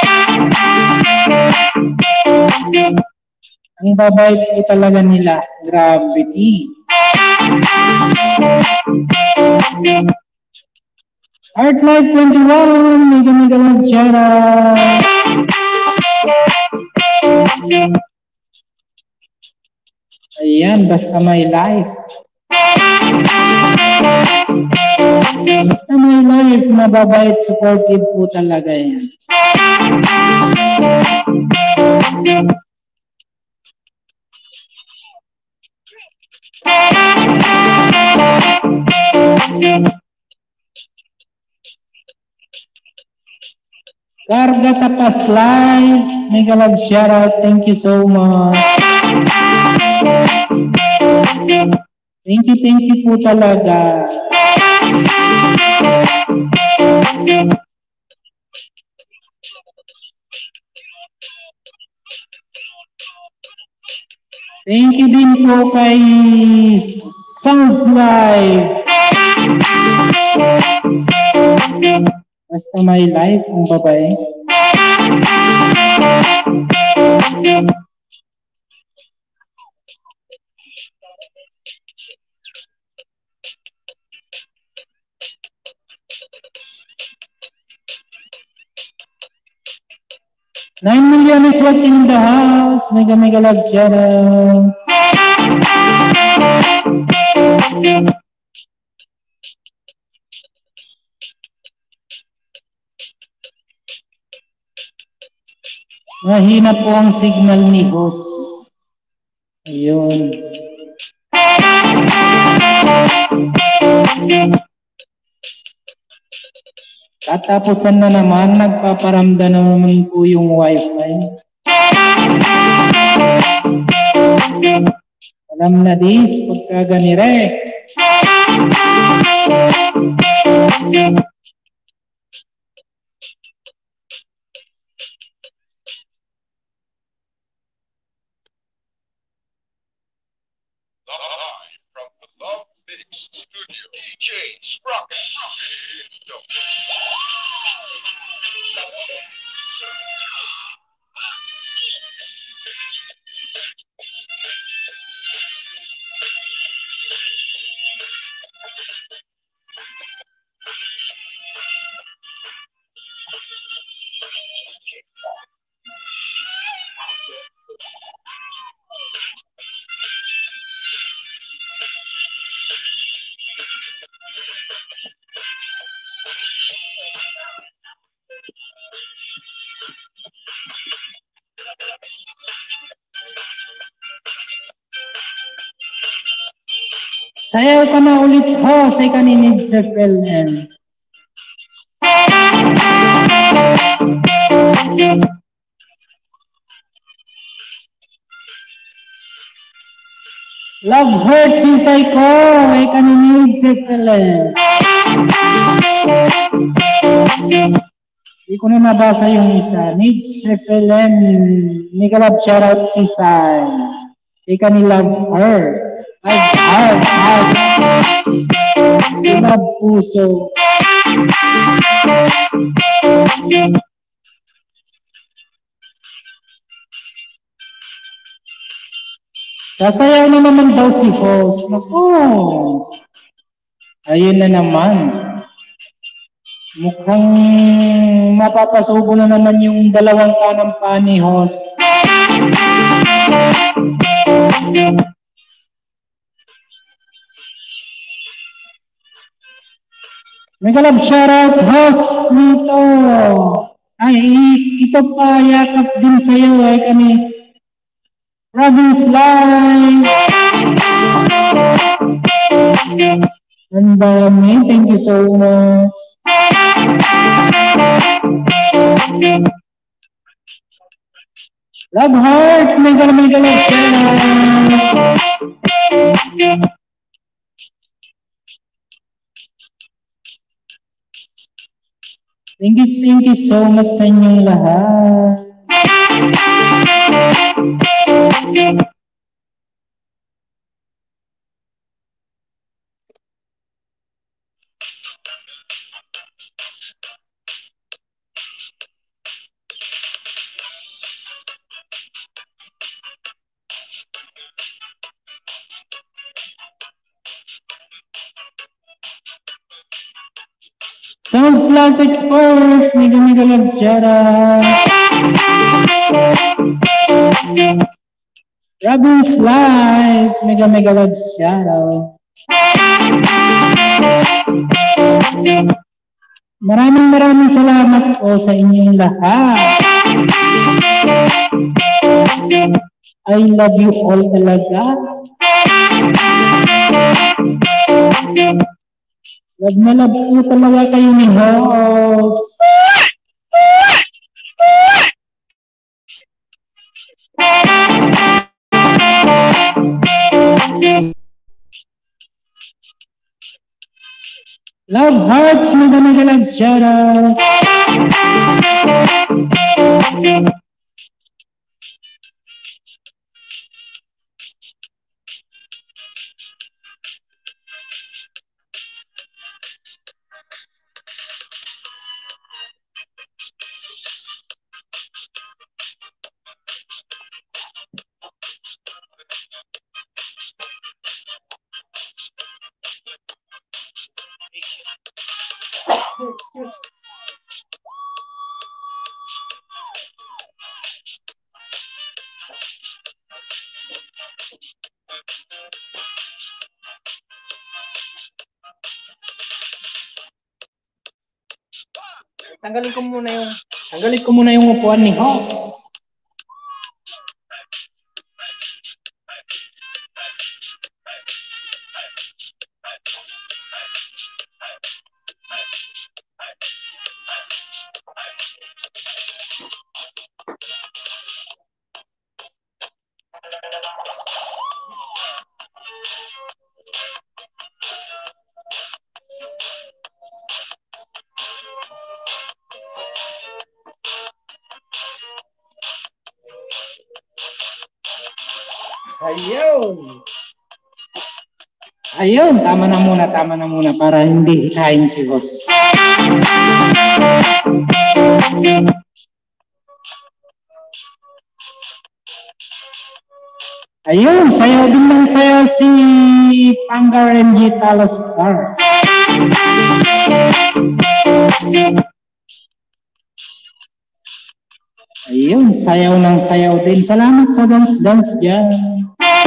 [SPEAKER 1] Ang babait po talaga nila. Gravity. Heart Life twenty-one. Mega mega love shoutout. Ayan, basta may life. Basta may life, mababait, supportive po talaga yan. Karga Tapas Live, mega love shoutout, thank you so much. Thank you, thank you po talaga. Thank you din po kay Sounds Live. Basta may life ang babae. Nine million is watching in the house. Mega mega love shoutout. Mahina po ang signal ni Hoss. Ayun. Katapusan na naman, nagpaparamdam naman po yung wifi. Alam na dis, pagka ganire.
[SPEAKER 2] Live from the Love Mix Studio, D J Sprocket.
[SPEAKER 1] Sayaw ka na ulit ho sa kaninid sa P L M. Love heart sisay ko. Ay kaninig si Philip. Hindi ko na nabasa yung isa. Needs Philip. Nigalab shoutout sisay. Ika ni love her. Love heart. Love puso. Sasayaw na naman daw si host. Naku. Ayun na naman. Mukhang mapapasubo na naman yung dalawang kanang pa ni host. Megalab shoutout host nito. Ay, ito pa yakap din sa'yo ay kami. Province Live. Ang dami. Thank you so much. Love heart. Megalab, megalab shoutout. Thank you, thank you so much sa inyong lahat. Sounds like expert. Mega mega love shoutout. Robin's Live. Mega mega love shoutout. Maraming maraming salamat po sa inyong lahat. I love you all talaga. Love na love po talaga kayo ni host. Love hearts, mega mega love shoutout. Tanggalin ko muna yung tanggalin ko muna yung upuan ni host. Ayun. Ayun, tama na muna, tama na muna para hindi hikain si host. Ayun, sayaw din ng sayaw si Pangar M G Talastar. Ayun, sayaw ng sayaw din. Salamat sa dance-dance dyan.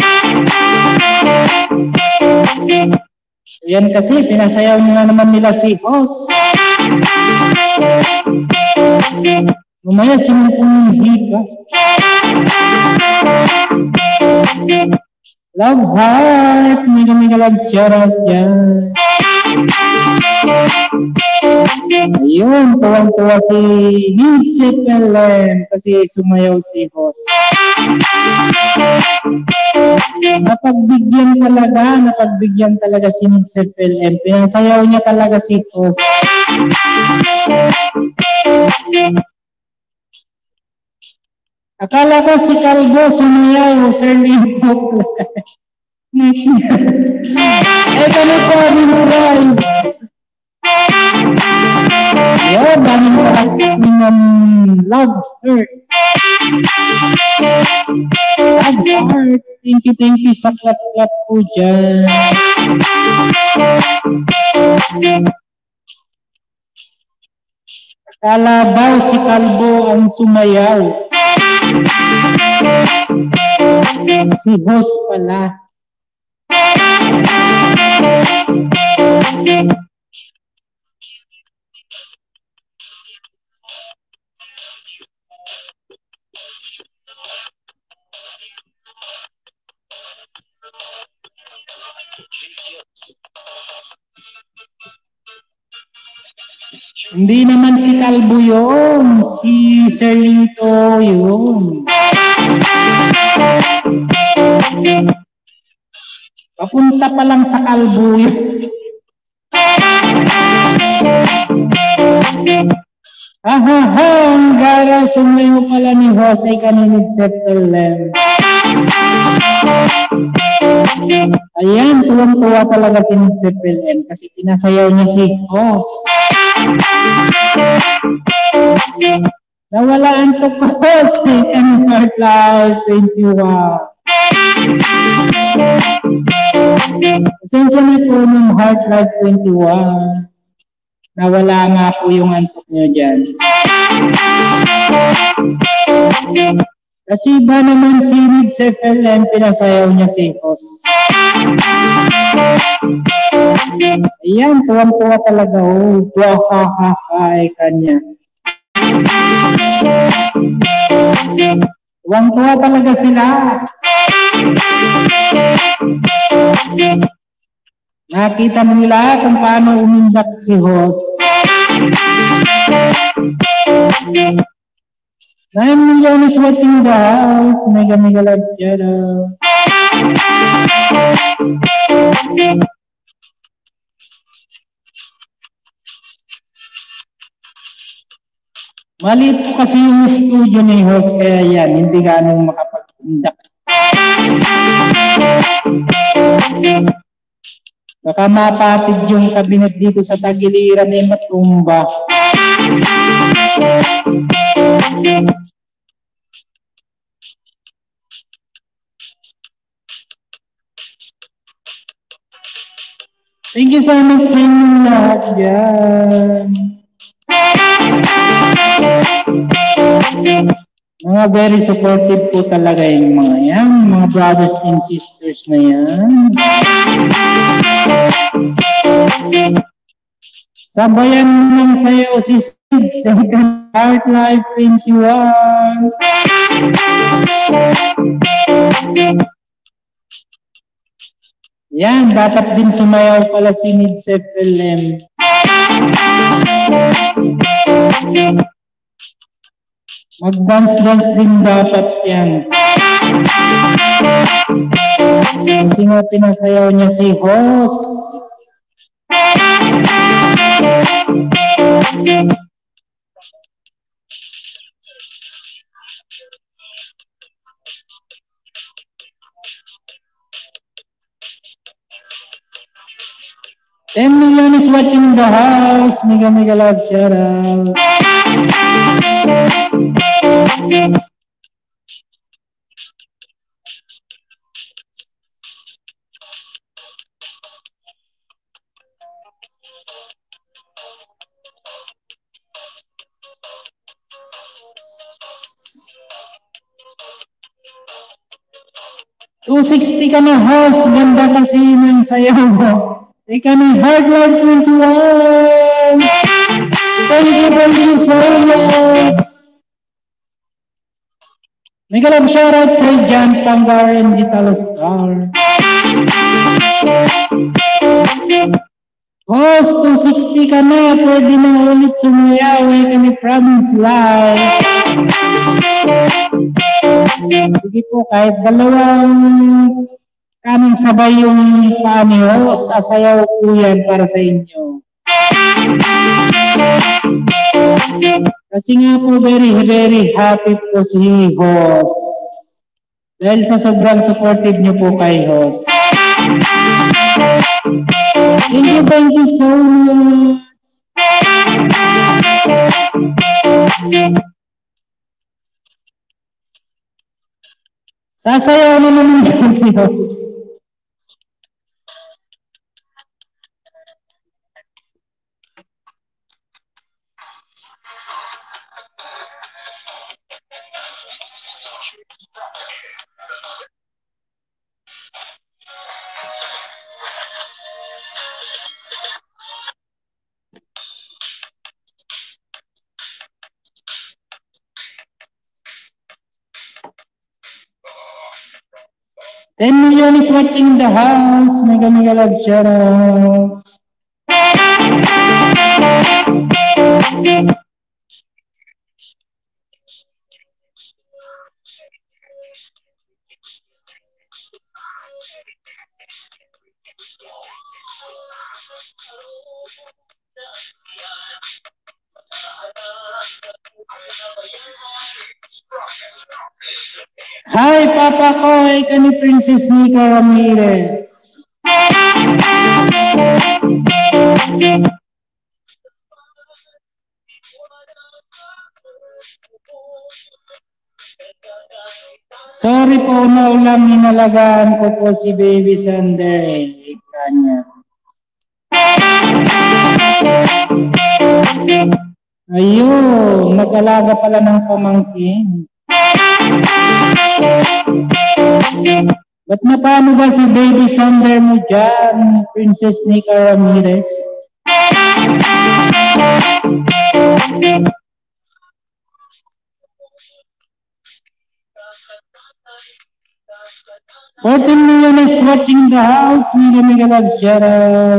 [SPEAKER 1] Yan kasi, pinasayaw nila naman nila si host. Lumaya sinumpong hipa. Love heart, mega mega love shoutout dyan. Ayun, tuwang-tuwa si Nancy Pelen kasi sumayaw si host. napagbigyan talaga, napagbigyan talaga si Midsef L M. Pinasayaw niya talaga si Host. Akala ko si Calvo sumayaw, Sir Limpo. Eh, kami po, Midsef. Yo, daming parasik ng Love Heart. Love Heart. Thank you, thank you sa clap-clap po dyan. Akala daw si Calvo ang sumayaw. Si Host pala. Hindi naman si Calvo yun, si Sir Lito yun. Papunta pa lang sa Calvo yun. Ahaha, ang gara, sumayo pala ni Jose Caninid September. Ayan, tuwang-tuwa talaga si Midsef L M kasi pinasayaw niya si Host. Nawala ang tukos ang Heart Live twenty-one. Pasensya na po ng Heart Live twenty-one. Nawala nga po yung antok niyo dyan. Kasi ba naman si Midsef L M, pinasayaw niya si Host. Ayan, tuwang-tuwa talaga. Oh, tuwa-ha-ha-ha, kanya. Tuwang-tuwa talaga sila. Nakita nila kung paano umindak si Host. nine million is watching the house. Mega mega love channel. Maliit po kasi yung studio ni Host, kaya yan, hindi ganong makapag-indak. Baka mapatid yung kabinet dito sa tagiliran ay matumba. Thank you so much sa inyong lahat dyan. Mga very supportive po talaga yung mga yan, mga brothers and sisters na yan. Sabayan ng sayo si Sid sa Heart Live twenty-one. Yan, dapat din sumayaw pala si Midsef L M. Mag-dance-dance din dapat yan. Kasi nga pinasayaw niya si Host. ten million is watching the house. Mega mega love shout out. two sixty ka na house. Ganda kasi ng sayaw mo. Ika ni Heart Live twenty-one. Thank you, thank you so much. Mega love shoutout sa John Pangar and Vital Star. Host, two sixty ka na. Pwede na ulit sumayaw. Ika ni Province Live. Sige po, kahit dalawang kaming sabay yung paani host, sasayaw po yan para sa inyo. Kasi nga po very very happy po si host. Dahil sa sobrang supportive niyo po kay host. Thank you, thank you so much. Sasayaw na naman po si host. ten million is watching the house. Mega mega love shout out. Hi, Papa ko, ikaw ni Princess Nika Ramirez. Sorry po, naulang inalagaan ko po si Baby Sunday. Kanya. Ayun, nag-alaga pala ng pamangkin. Ba't na paano ba si Baby Sunday mo dyan, Princess Nika Ramirez? fourteen million is watching the house. Mega mega love shout out.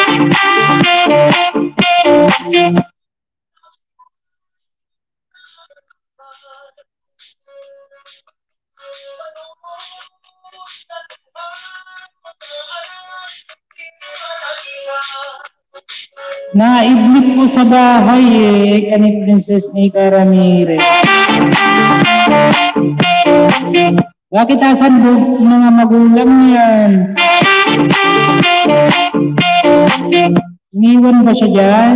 [SPEAKER 1] Naidlip po sa bahay eh, kani Princess Nika Ramirez. Bakit asan po mga magulang yan? Iniwan ba siya dyan?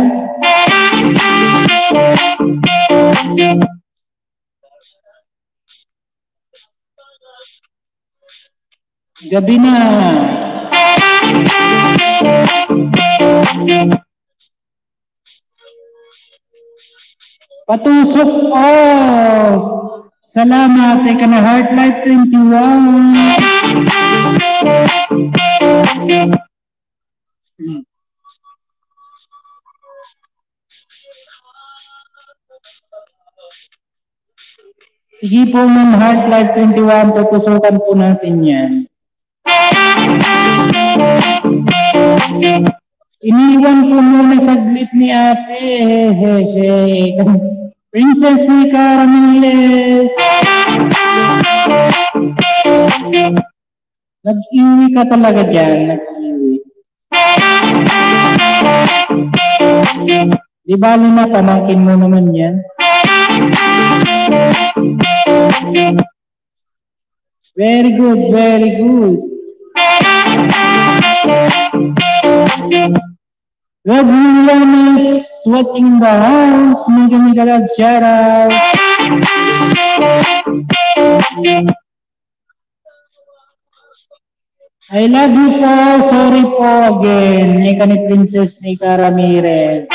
[SPEAKER 1] Gabi na. Patusok po. Salamat. Teka na Heart Life twenty-one. Sige po ma'am, Heart Life twenty-one. Tutusukan po natin yan. Iniwan po muna saglit ni ate. Hehehe. Princess Nika Ramirez. Nag-iwi ka talaga dyan. Nag-iwi. Di bali na, pamangkin mo naman yan. Very good, very good. Rob William is watching the house. Mega mega love shout out. I love you po. Sorry po again. Ika ni Princess Nika Ramirez.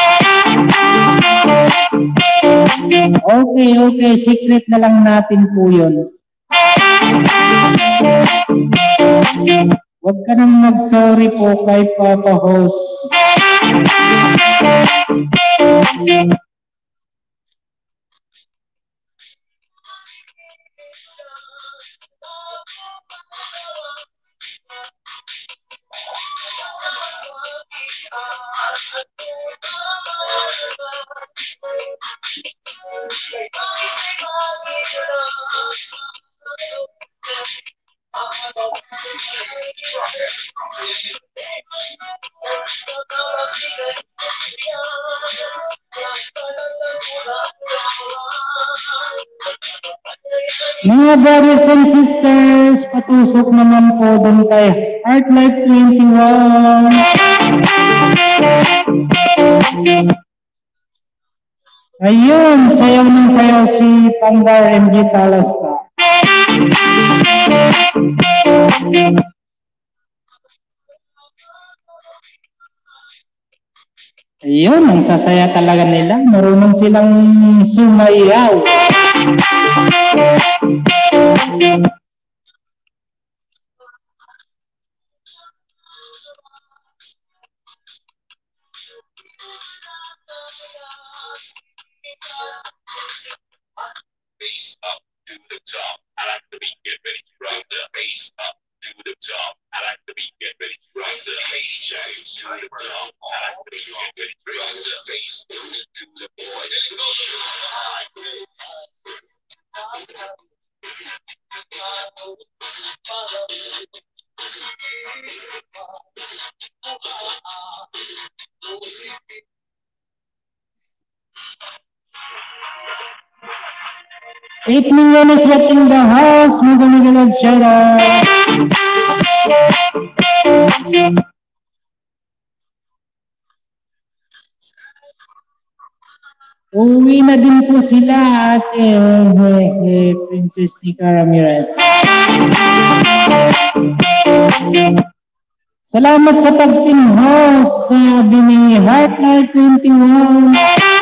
[SPEAKER 1] Okay, okay. Secret na lang natin po yun. Huwag ka nang mag-sorry po kay Papa Host. Mga brothers and sisters, patusok naman po dun kay Heart Life twenty-one. Ayun, sayaw ng sayaw si Pangar M G Talasta. Ayun, ang sasaya talaga nila. Marunong silang sumayaw.
[SPEAKER 2] Face up to the top. I like the beat, get ready to rock the face up to the top. I like the beat, get ready to rock the face up to the top. I like the beat, get ready to rock the face to the boys.
[SPEAKER 1] eight million is watching the house. Mega mega love shout out. Uwi na din po sila, ate. Eh, eh, Princess Nika Ramirez. Salamat sa pag-in-host, sabi ni Heart Life twenty-one.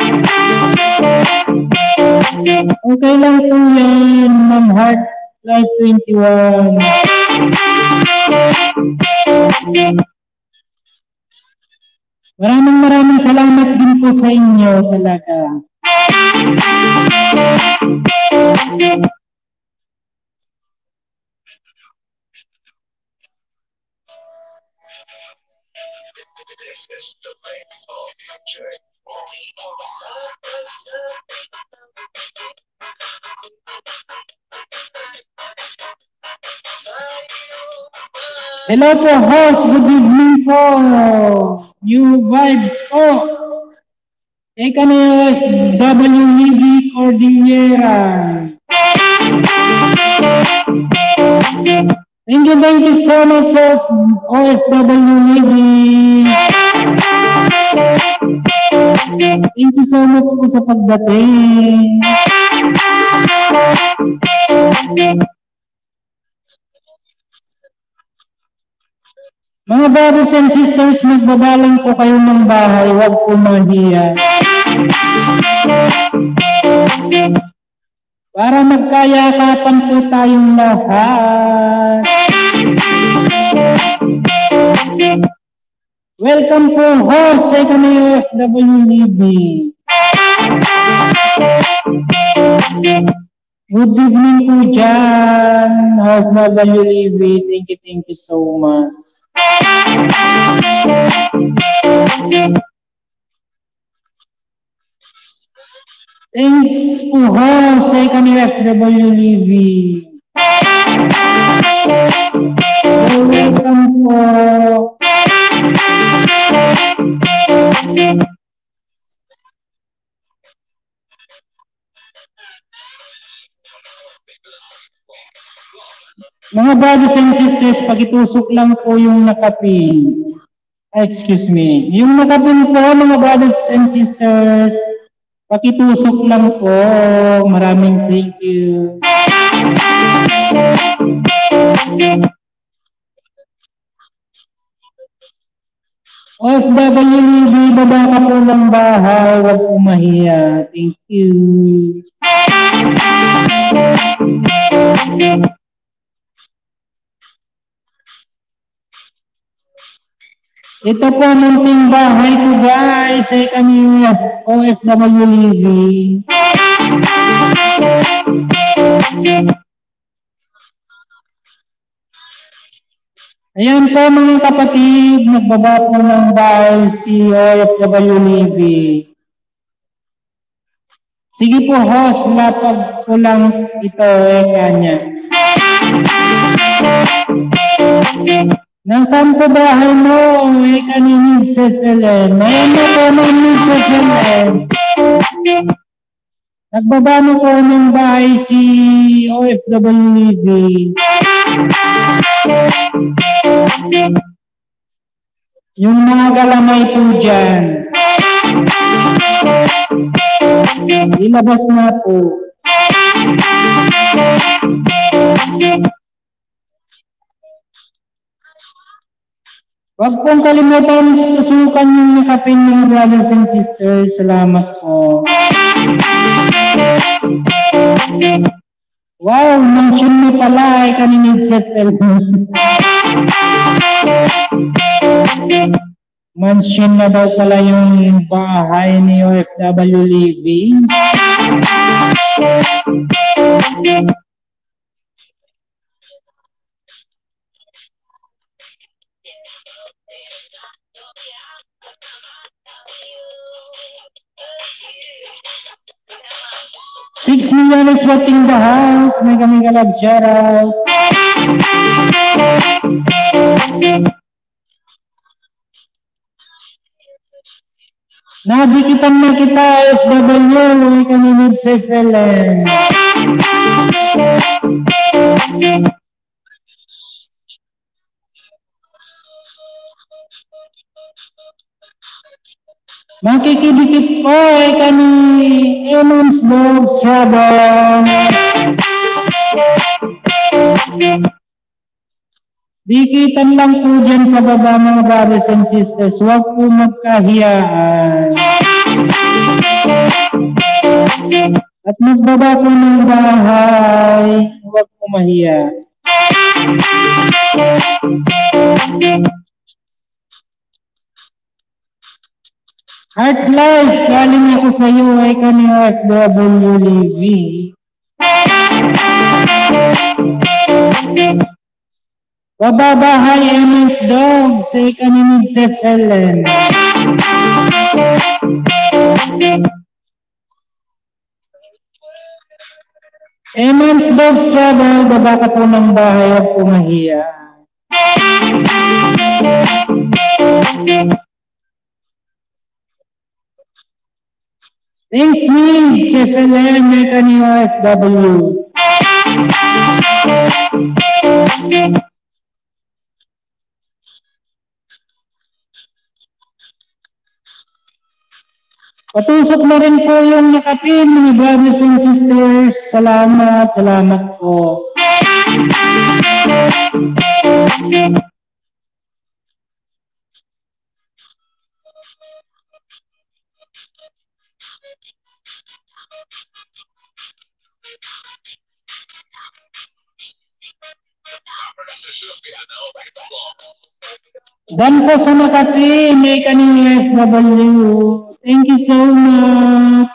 [SPEAKER 1] Okay lang po yan, Ma'am Heart Life twenty-one. Maraming maraming salamat din po sa inyo talaga. Hello po, host. Good evening po. New vibes po. Eka na yung W E B Cordillera. Thank you, thank you so much, sir. O F W E B. Thank you so much po sa pagdating. Mga brothers and sisters, magbabalang po kayo ng bahay, huwag po mahiya. Para magkayakapan po tayong lahat. Welcome po, host, sa kanyo F W E B. Good evening po dyan, F W E B. Thank you, thank you so much. Thanks po ho sa kanyo F W E B. Welcome po. Mga brothers and sisters, pakitusok lang po yung nakapin. Excuse me. Yung nakapin po, mga brothers and sisters, pakitusok lang po. Maraming thank you. O F W E B, baba ka po ng bahay, huwag po mahiya. Thank you. Ito po munting bahay ko guys, ay kami O F W E B. Ayan po mga kapatid, nagbaba po ng bahay si O F W E B. Sige po host, lapag ko lang ito eh kanya. Nasaan po bahay mo? Eh, kaninid sa Philem. Ayan na po namin sa Philem. Nagbaba na po ng bahay si O F W Living. Yung mga galamay po dyan. Ilabas na po. Huwag pong kalimutan tusukan yung nakapin ng brothers and sisters. Salamat po. Wow, mention mo pala ay kaninid sa film. Mention na daw pala yung bahay ni O F W Living. Six million is watching the house. Mega mega love shout out. Nadikitan na kita F W. Kami need sa Philem. Makikidikit po ay kami Emon's Dogs Trouble. Dikitan lang po dyan sa baba mga brothers and sisters. Huwag po magkahiyaan. At magbaba po ng bahay. Huwag po mahiya. Heart Life, galing ako sa iyo ay kanina F W Living. Bababahay Emon's Dogs ay kaninig sa Philem. Emon's Dogs Travel, baba ka po ng bahay at pumahiya. Thanks me, sa Philem, may kanina F W. Patusok na rin po yung nakapin, mga brothers and sisters. Salamat, salamat po. Dan po sa nakapin, may kanina F W. Thank you so much.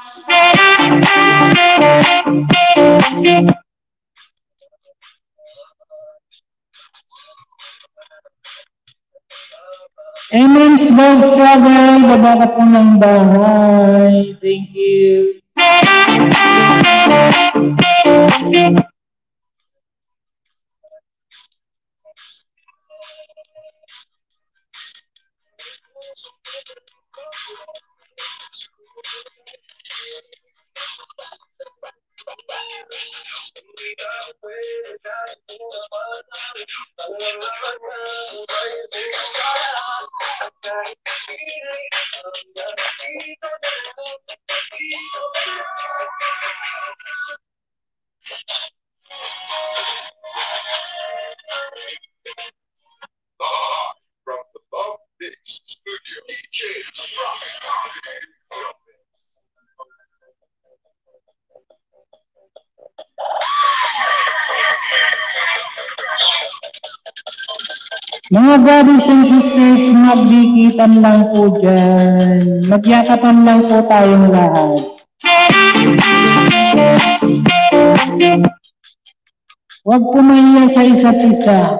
[SPEAKER 1] Emon's Dogs Travel, baba ka po ng bahay. Thank you.
[SPEAKER 2] From the Bob Dix Studio, D J
[SPEAKER 1] Mga brothers and sisters, magdikitan lang po dyan. Magyakapan lang po tayong lahat. Huwag pumahiya sa isa't isa.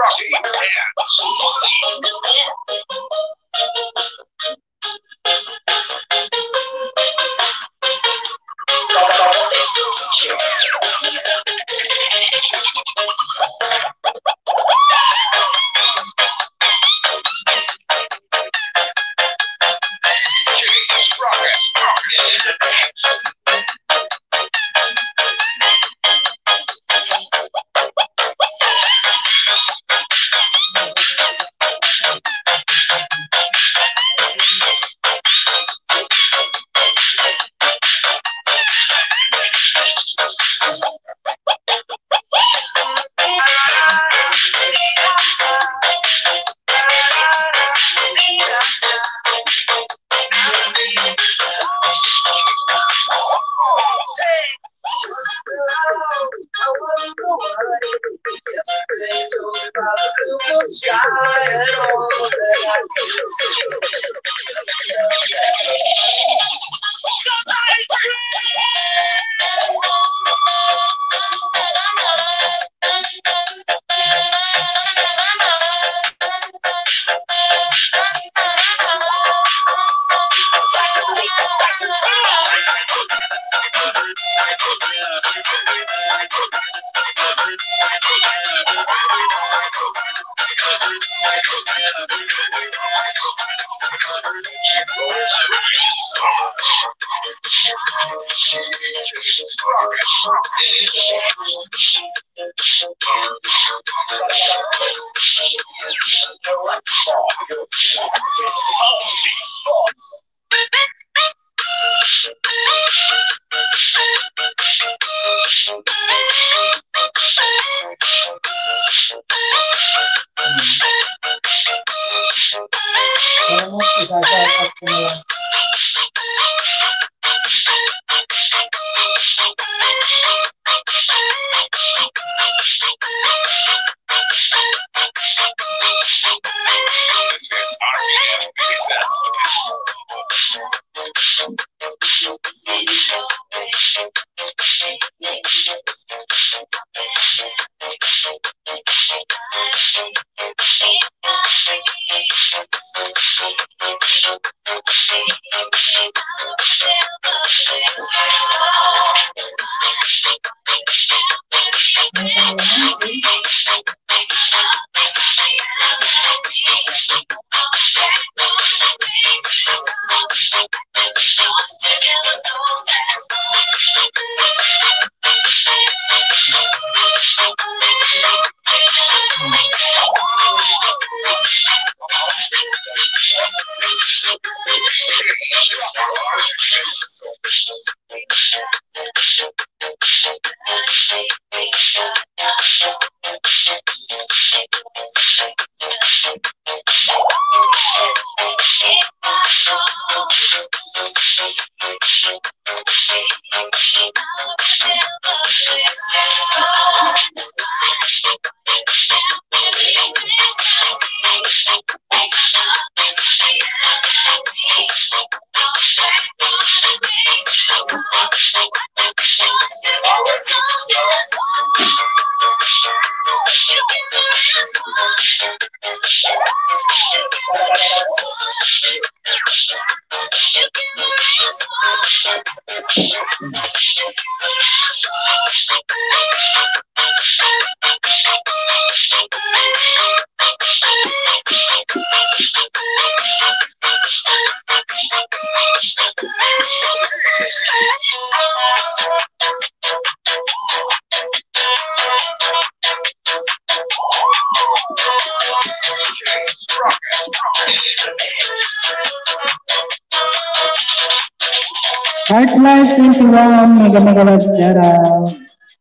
[SPEAKER 1] Heartlight twenty-one, Mega Mega Love, shout out.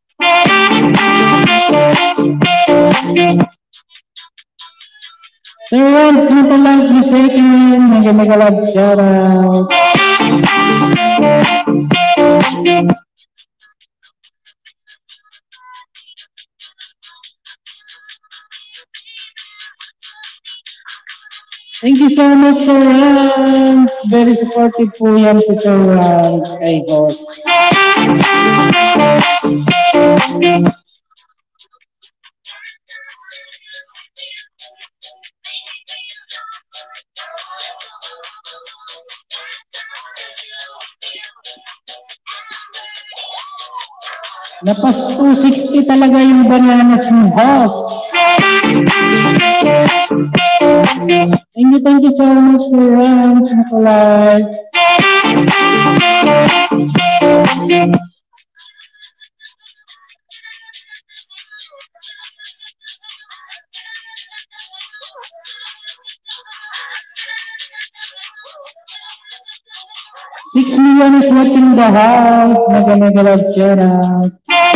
[SPEAKER 1] Sir Rance, Simple Life, the second, Mega Mega Love, shout out. Thank you so much, Sir Rance. Very supportive po yan si Sir Rance kay Boss. Napas two sixty talaga yung bananas mo, boss. Thank you, thank you so much, Sir Rams, Nikolai. Six million is watching the house. Mega mega love shout out.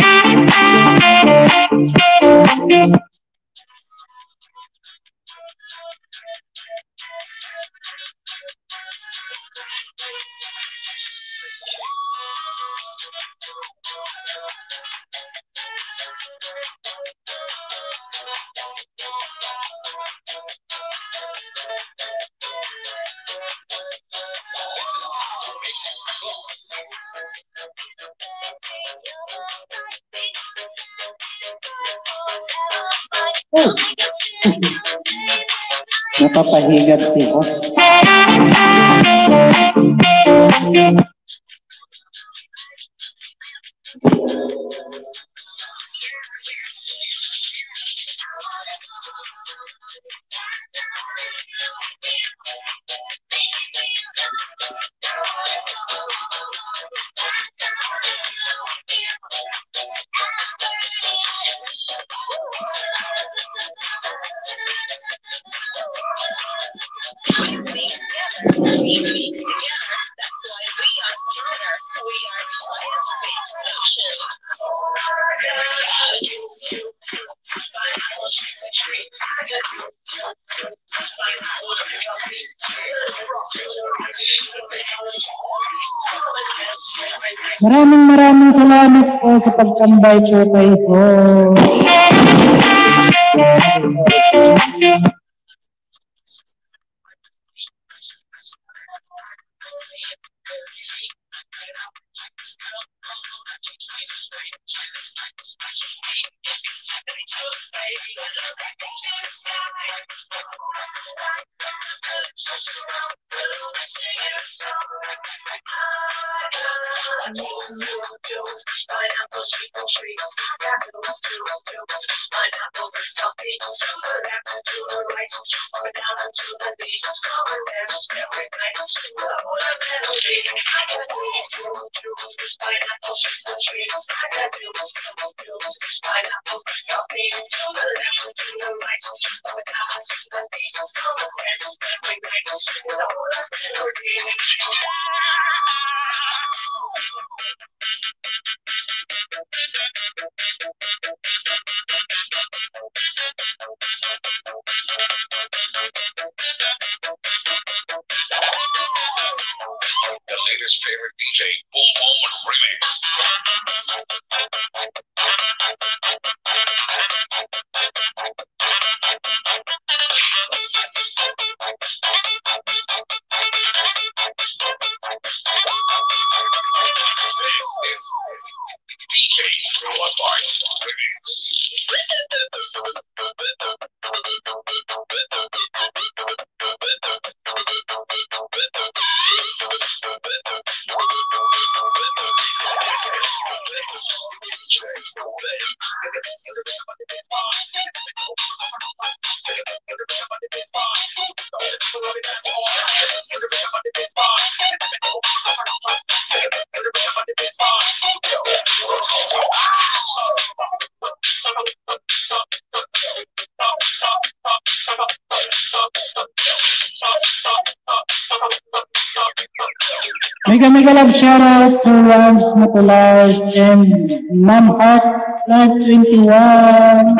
[SPEAKER 1] Oh. Napapahigat si boss. Maraming maraming salamat po sa pagtambay po kay boss.
[SPEAKER 2] The latest favorite D J, Boom Boom Remix. This is D J Robot Remix.
[SPEAKER 1] Mega mega love shoutouts to Rams Nikolai and Mom Heart Live twenty-one.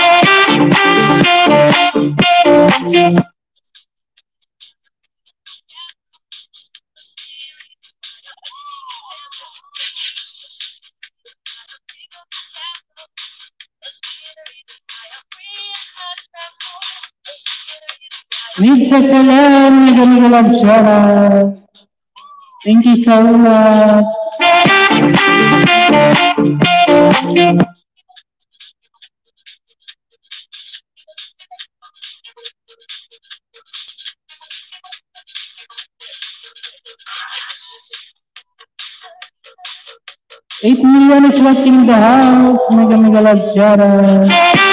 [SPEAKER 1] Needs a Kalam, mega mega love shoutout. Thank you so much. eight million is watching the house. Mega mega love shout out.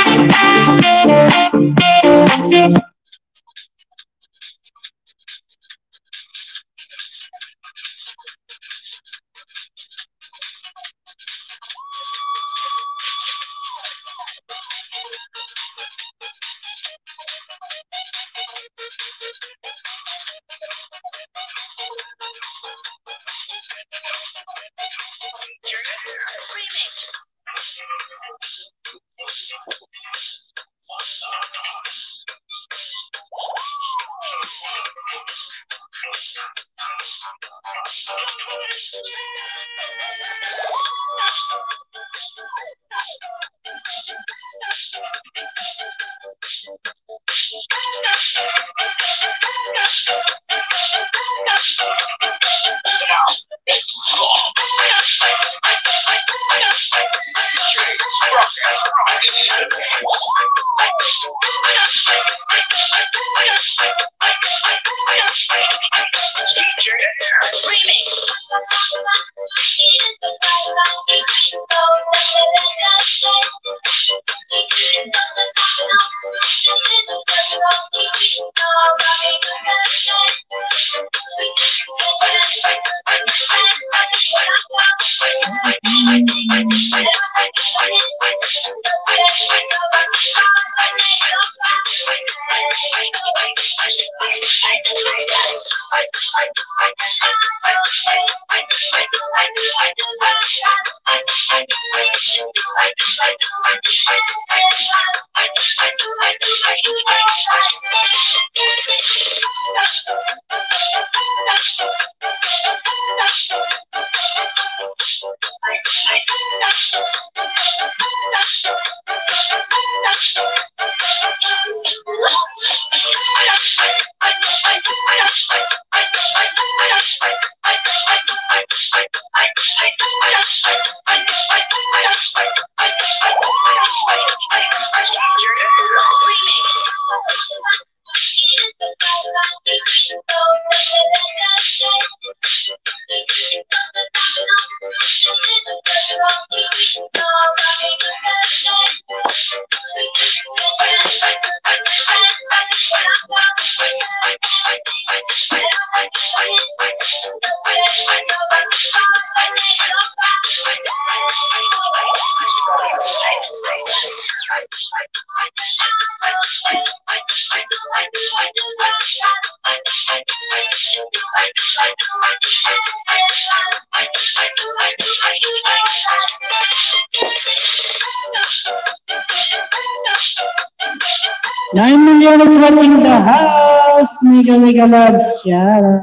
[SPEAKER 1] Nine million is watching the house. Mega mega love shout out.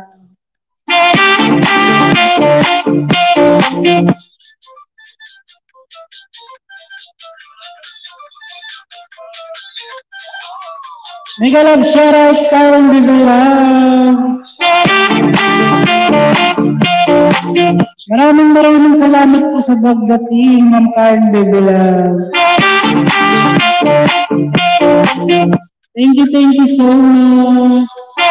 [SPEAKER 1] Mega love shout out Karen Bibilang. Maraming maraming salamat po sa pagdating, Ma'am Karen Bibilang. Thank you, thank you so much.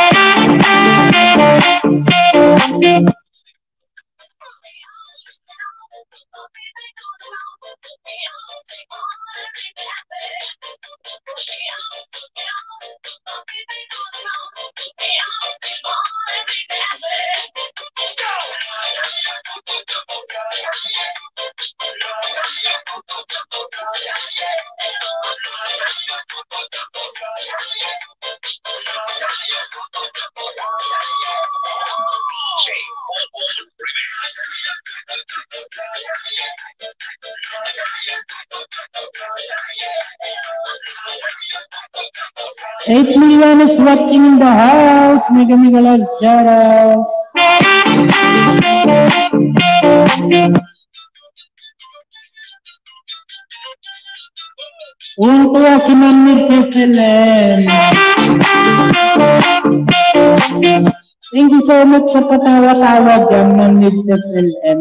[SPEAKER 1] Eight million is watching in the house. Mega mega love shout out. Tuwang-tuwa si Ma'am sa F L M. Thank you so much sa patawa-tawa dyan, Ma'am sa F L M.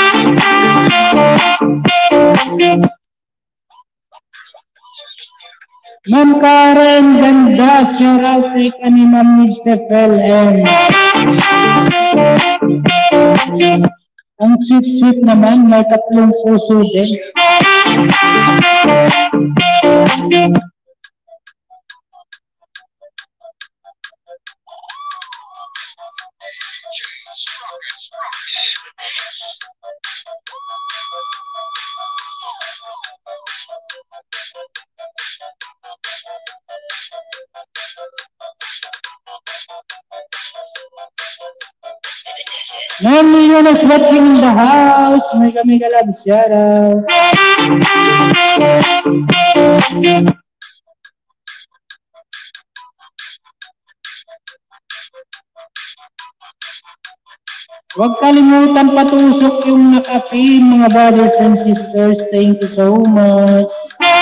[SPEAKER 1] Ma'am Karen, ganda. Shout out kay kani Ma'am sa F L M. Ang sweet-sweet naman, may tatlong puso din. nine million is watching in the house. Mega mega love shout out. Huwag kalimutan patusok yung nakapin, mga brothers and sisters. Thank you so much.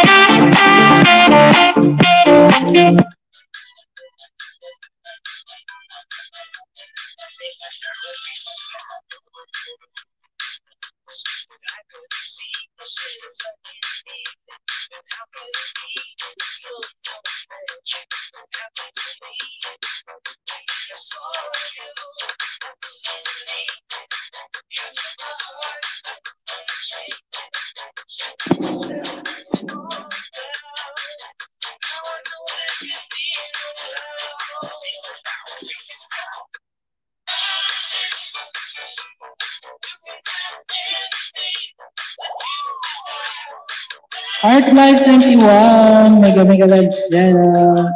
[SPEAKER 1] Heart Life twenty-one, mega mega live shout.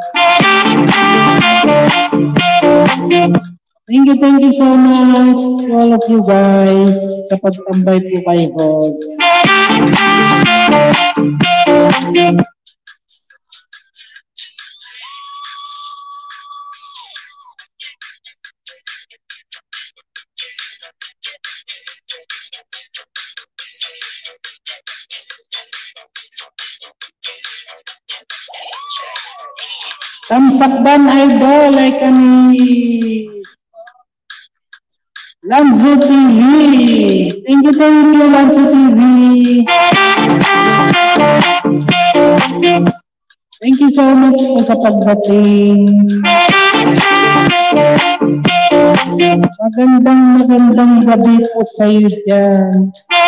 [SPEAKER 1] Thank you, thank you so much to all of you guys sa pagtambay po kay host. Tamsakban idol like ani Lanzo T V. Thank you, thank you, Lanzo T V. Thank you so much po sa pagdating. Magandang magandang gabi po sa iyo dyan.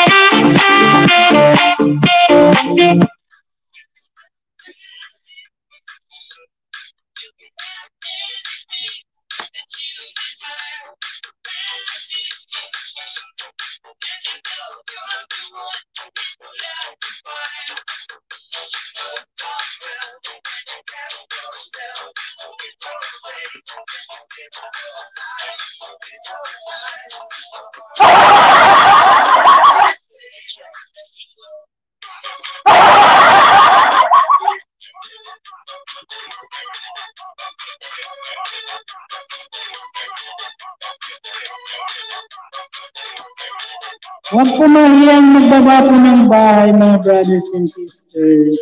[SPEAKER 1] Huwag po mahiyang magbaba po ng bahay, mga brothers and sisters.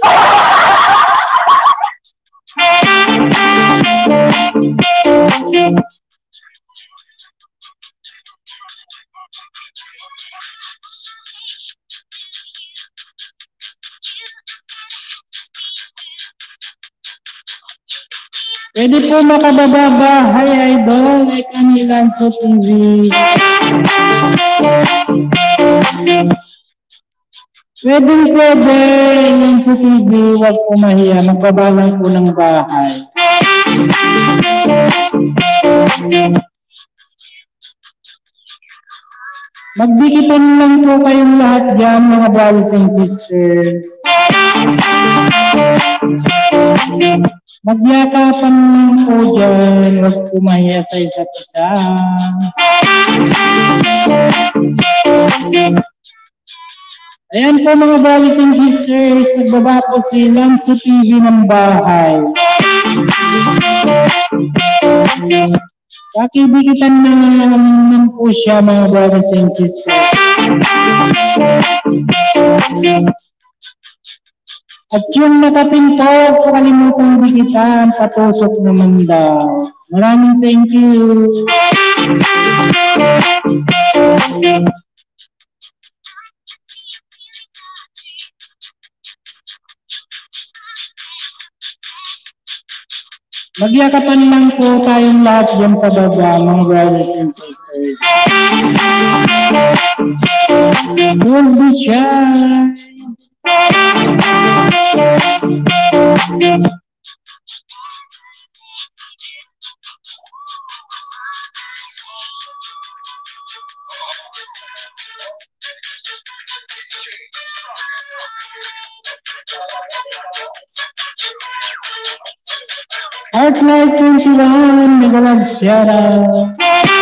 [SPEAKER 1] Pwede po makababa bahay, idol, like ani Lanzo T V. Pwede, pwede, Lanzo T V, huwag po mahiya, magbaba lang po ng bahay. Magdikitan lang po kayong lahat dyan, mga brothers and sisters. Magyakapan lang po dyan, huwag po mahiya sa isa't isa. Ayan po mga brothers and sisters, nagbaba po si Lanzo T V ng bahay. Pakidikitan na naman po siya, mga brothers and sisters. At yung nakapin po, huwag po kalimutang dikitan, patusok naman daw. Maraming thank you. Magyakapan lang po tayong lahat dyan sa baba, mga brothers and sisters. Don't be shy. Heartlight twenty-one, mega love shout out.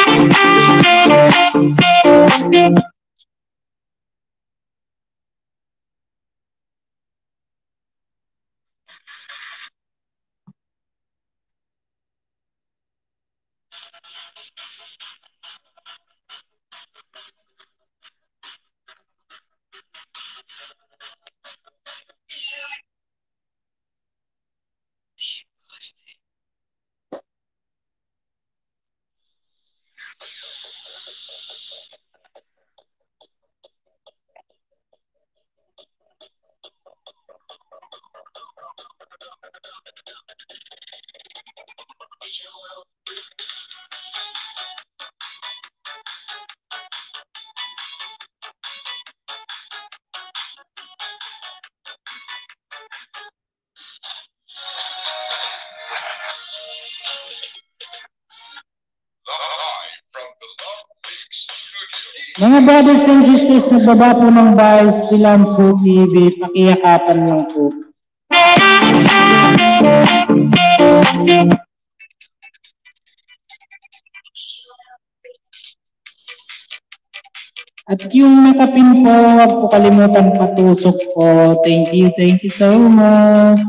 [SPEAKER 1] Mga brothers and sisters, nagbaba po ng bias Silanso T V, pakiyakapan niyo po. At yung nakapin po, huwag po kalimutan patusok po. Thank you, thank you so much.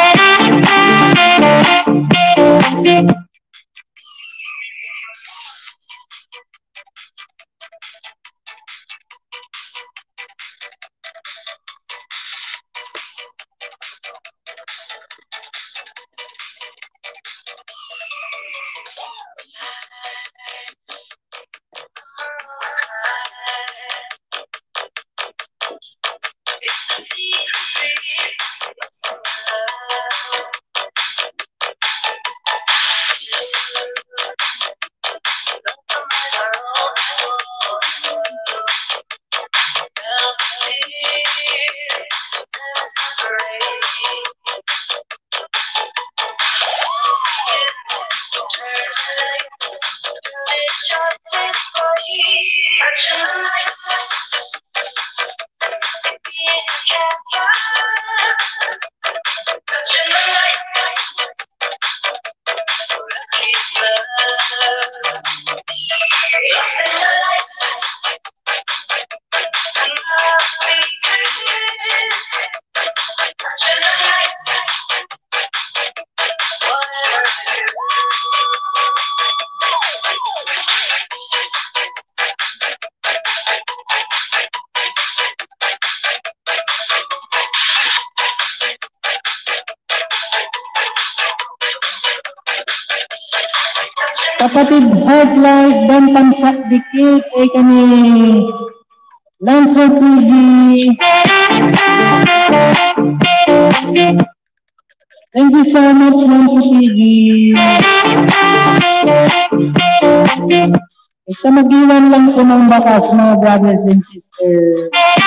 [SPEAKER 1] Kapatid Heartlight dan Pansak Dikit ay kami Lanso T V. Thank you so much, Lanso T V. Basta mag-iwan lang po ng bakas, mga brothers and sisters.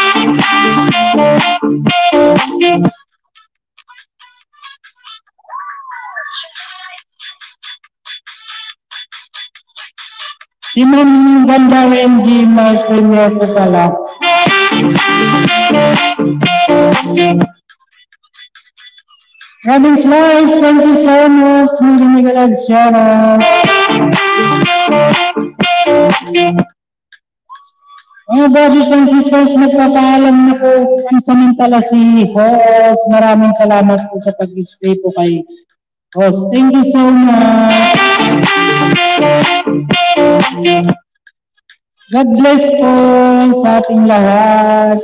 [SPEAKER 1] Si Ma'am Ganda M G, my premier po pala. Robin's Life, thank you so much. Mili Miguel Shout mga brothers and sisters, nagpapaalam na po ang samantala si host. Maraming salamat po sa pag-stay po kay host. Thank you so much. God bless po sa ating lahat.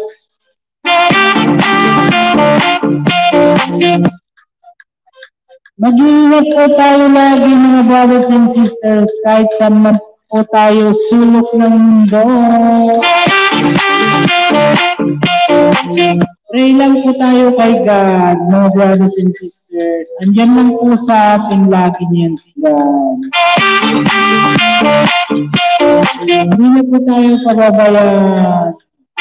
[SPEAKER 1] Mag-iingat po tayo lagi, mga brothers and sisters, kahit saan man po tayo sulok ng mundo. Pray lang po tayo kay God, mga brothers and sisters. Andyan lang po sa atin lagi niyan si God. Hindi na po tayo pababayaan.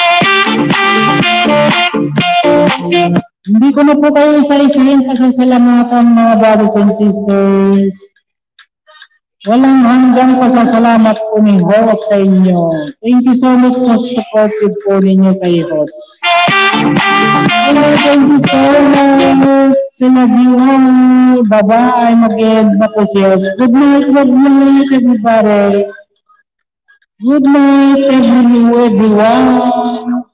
[SPEAKER 1] Hindi ko na po kayo isa-isahin pasasalamatan, mga brothers and sisters. Walang hanggang pasasalamat po ni host sa inyo. Thank you so much sa supportive po ninyo kay host. Hello, thank you so much. I love you all. Bye-bye. Mag-end na po si host. Good night, good night, everybody. Good night, everyone.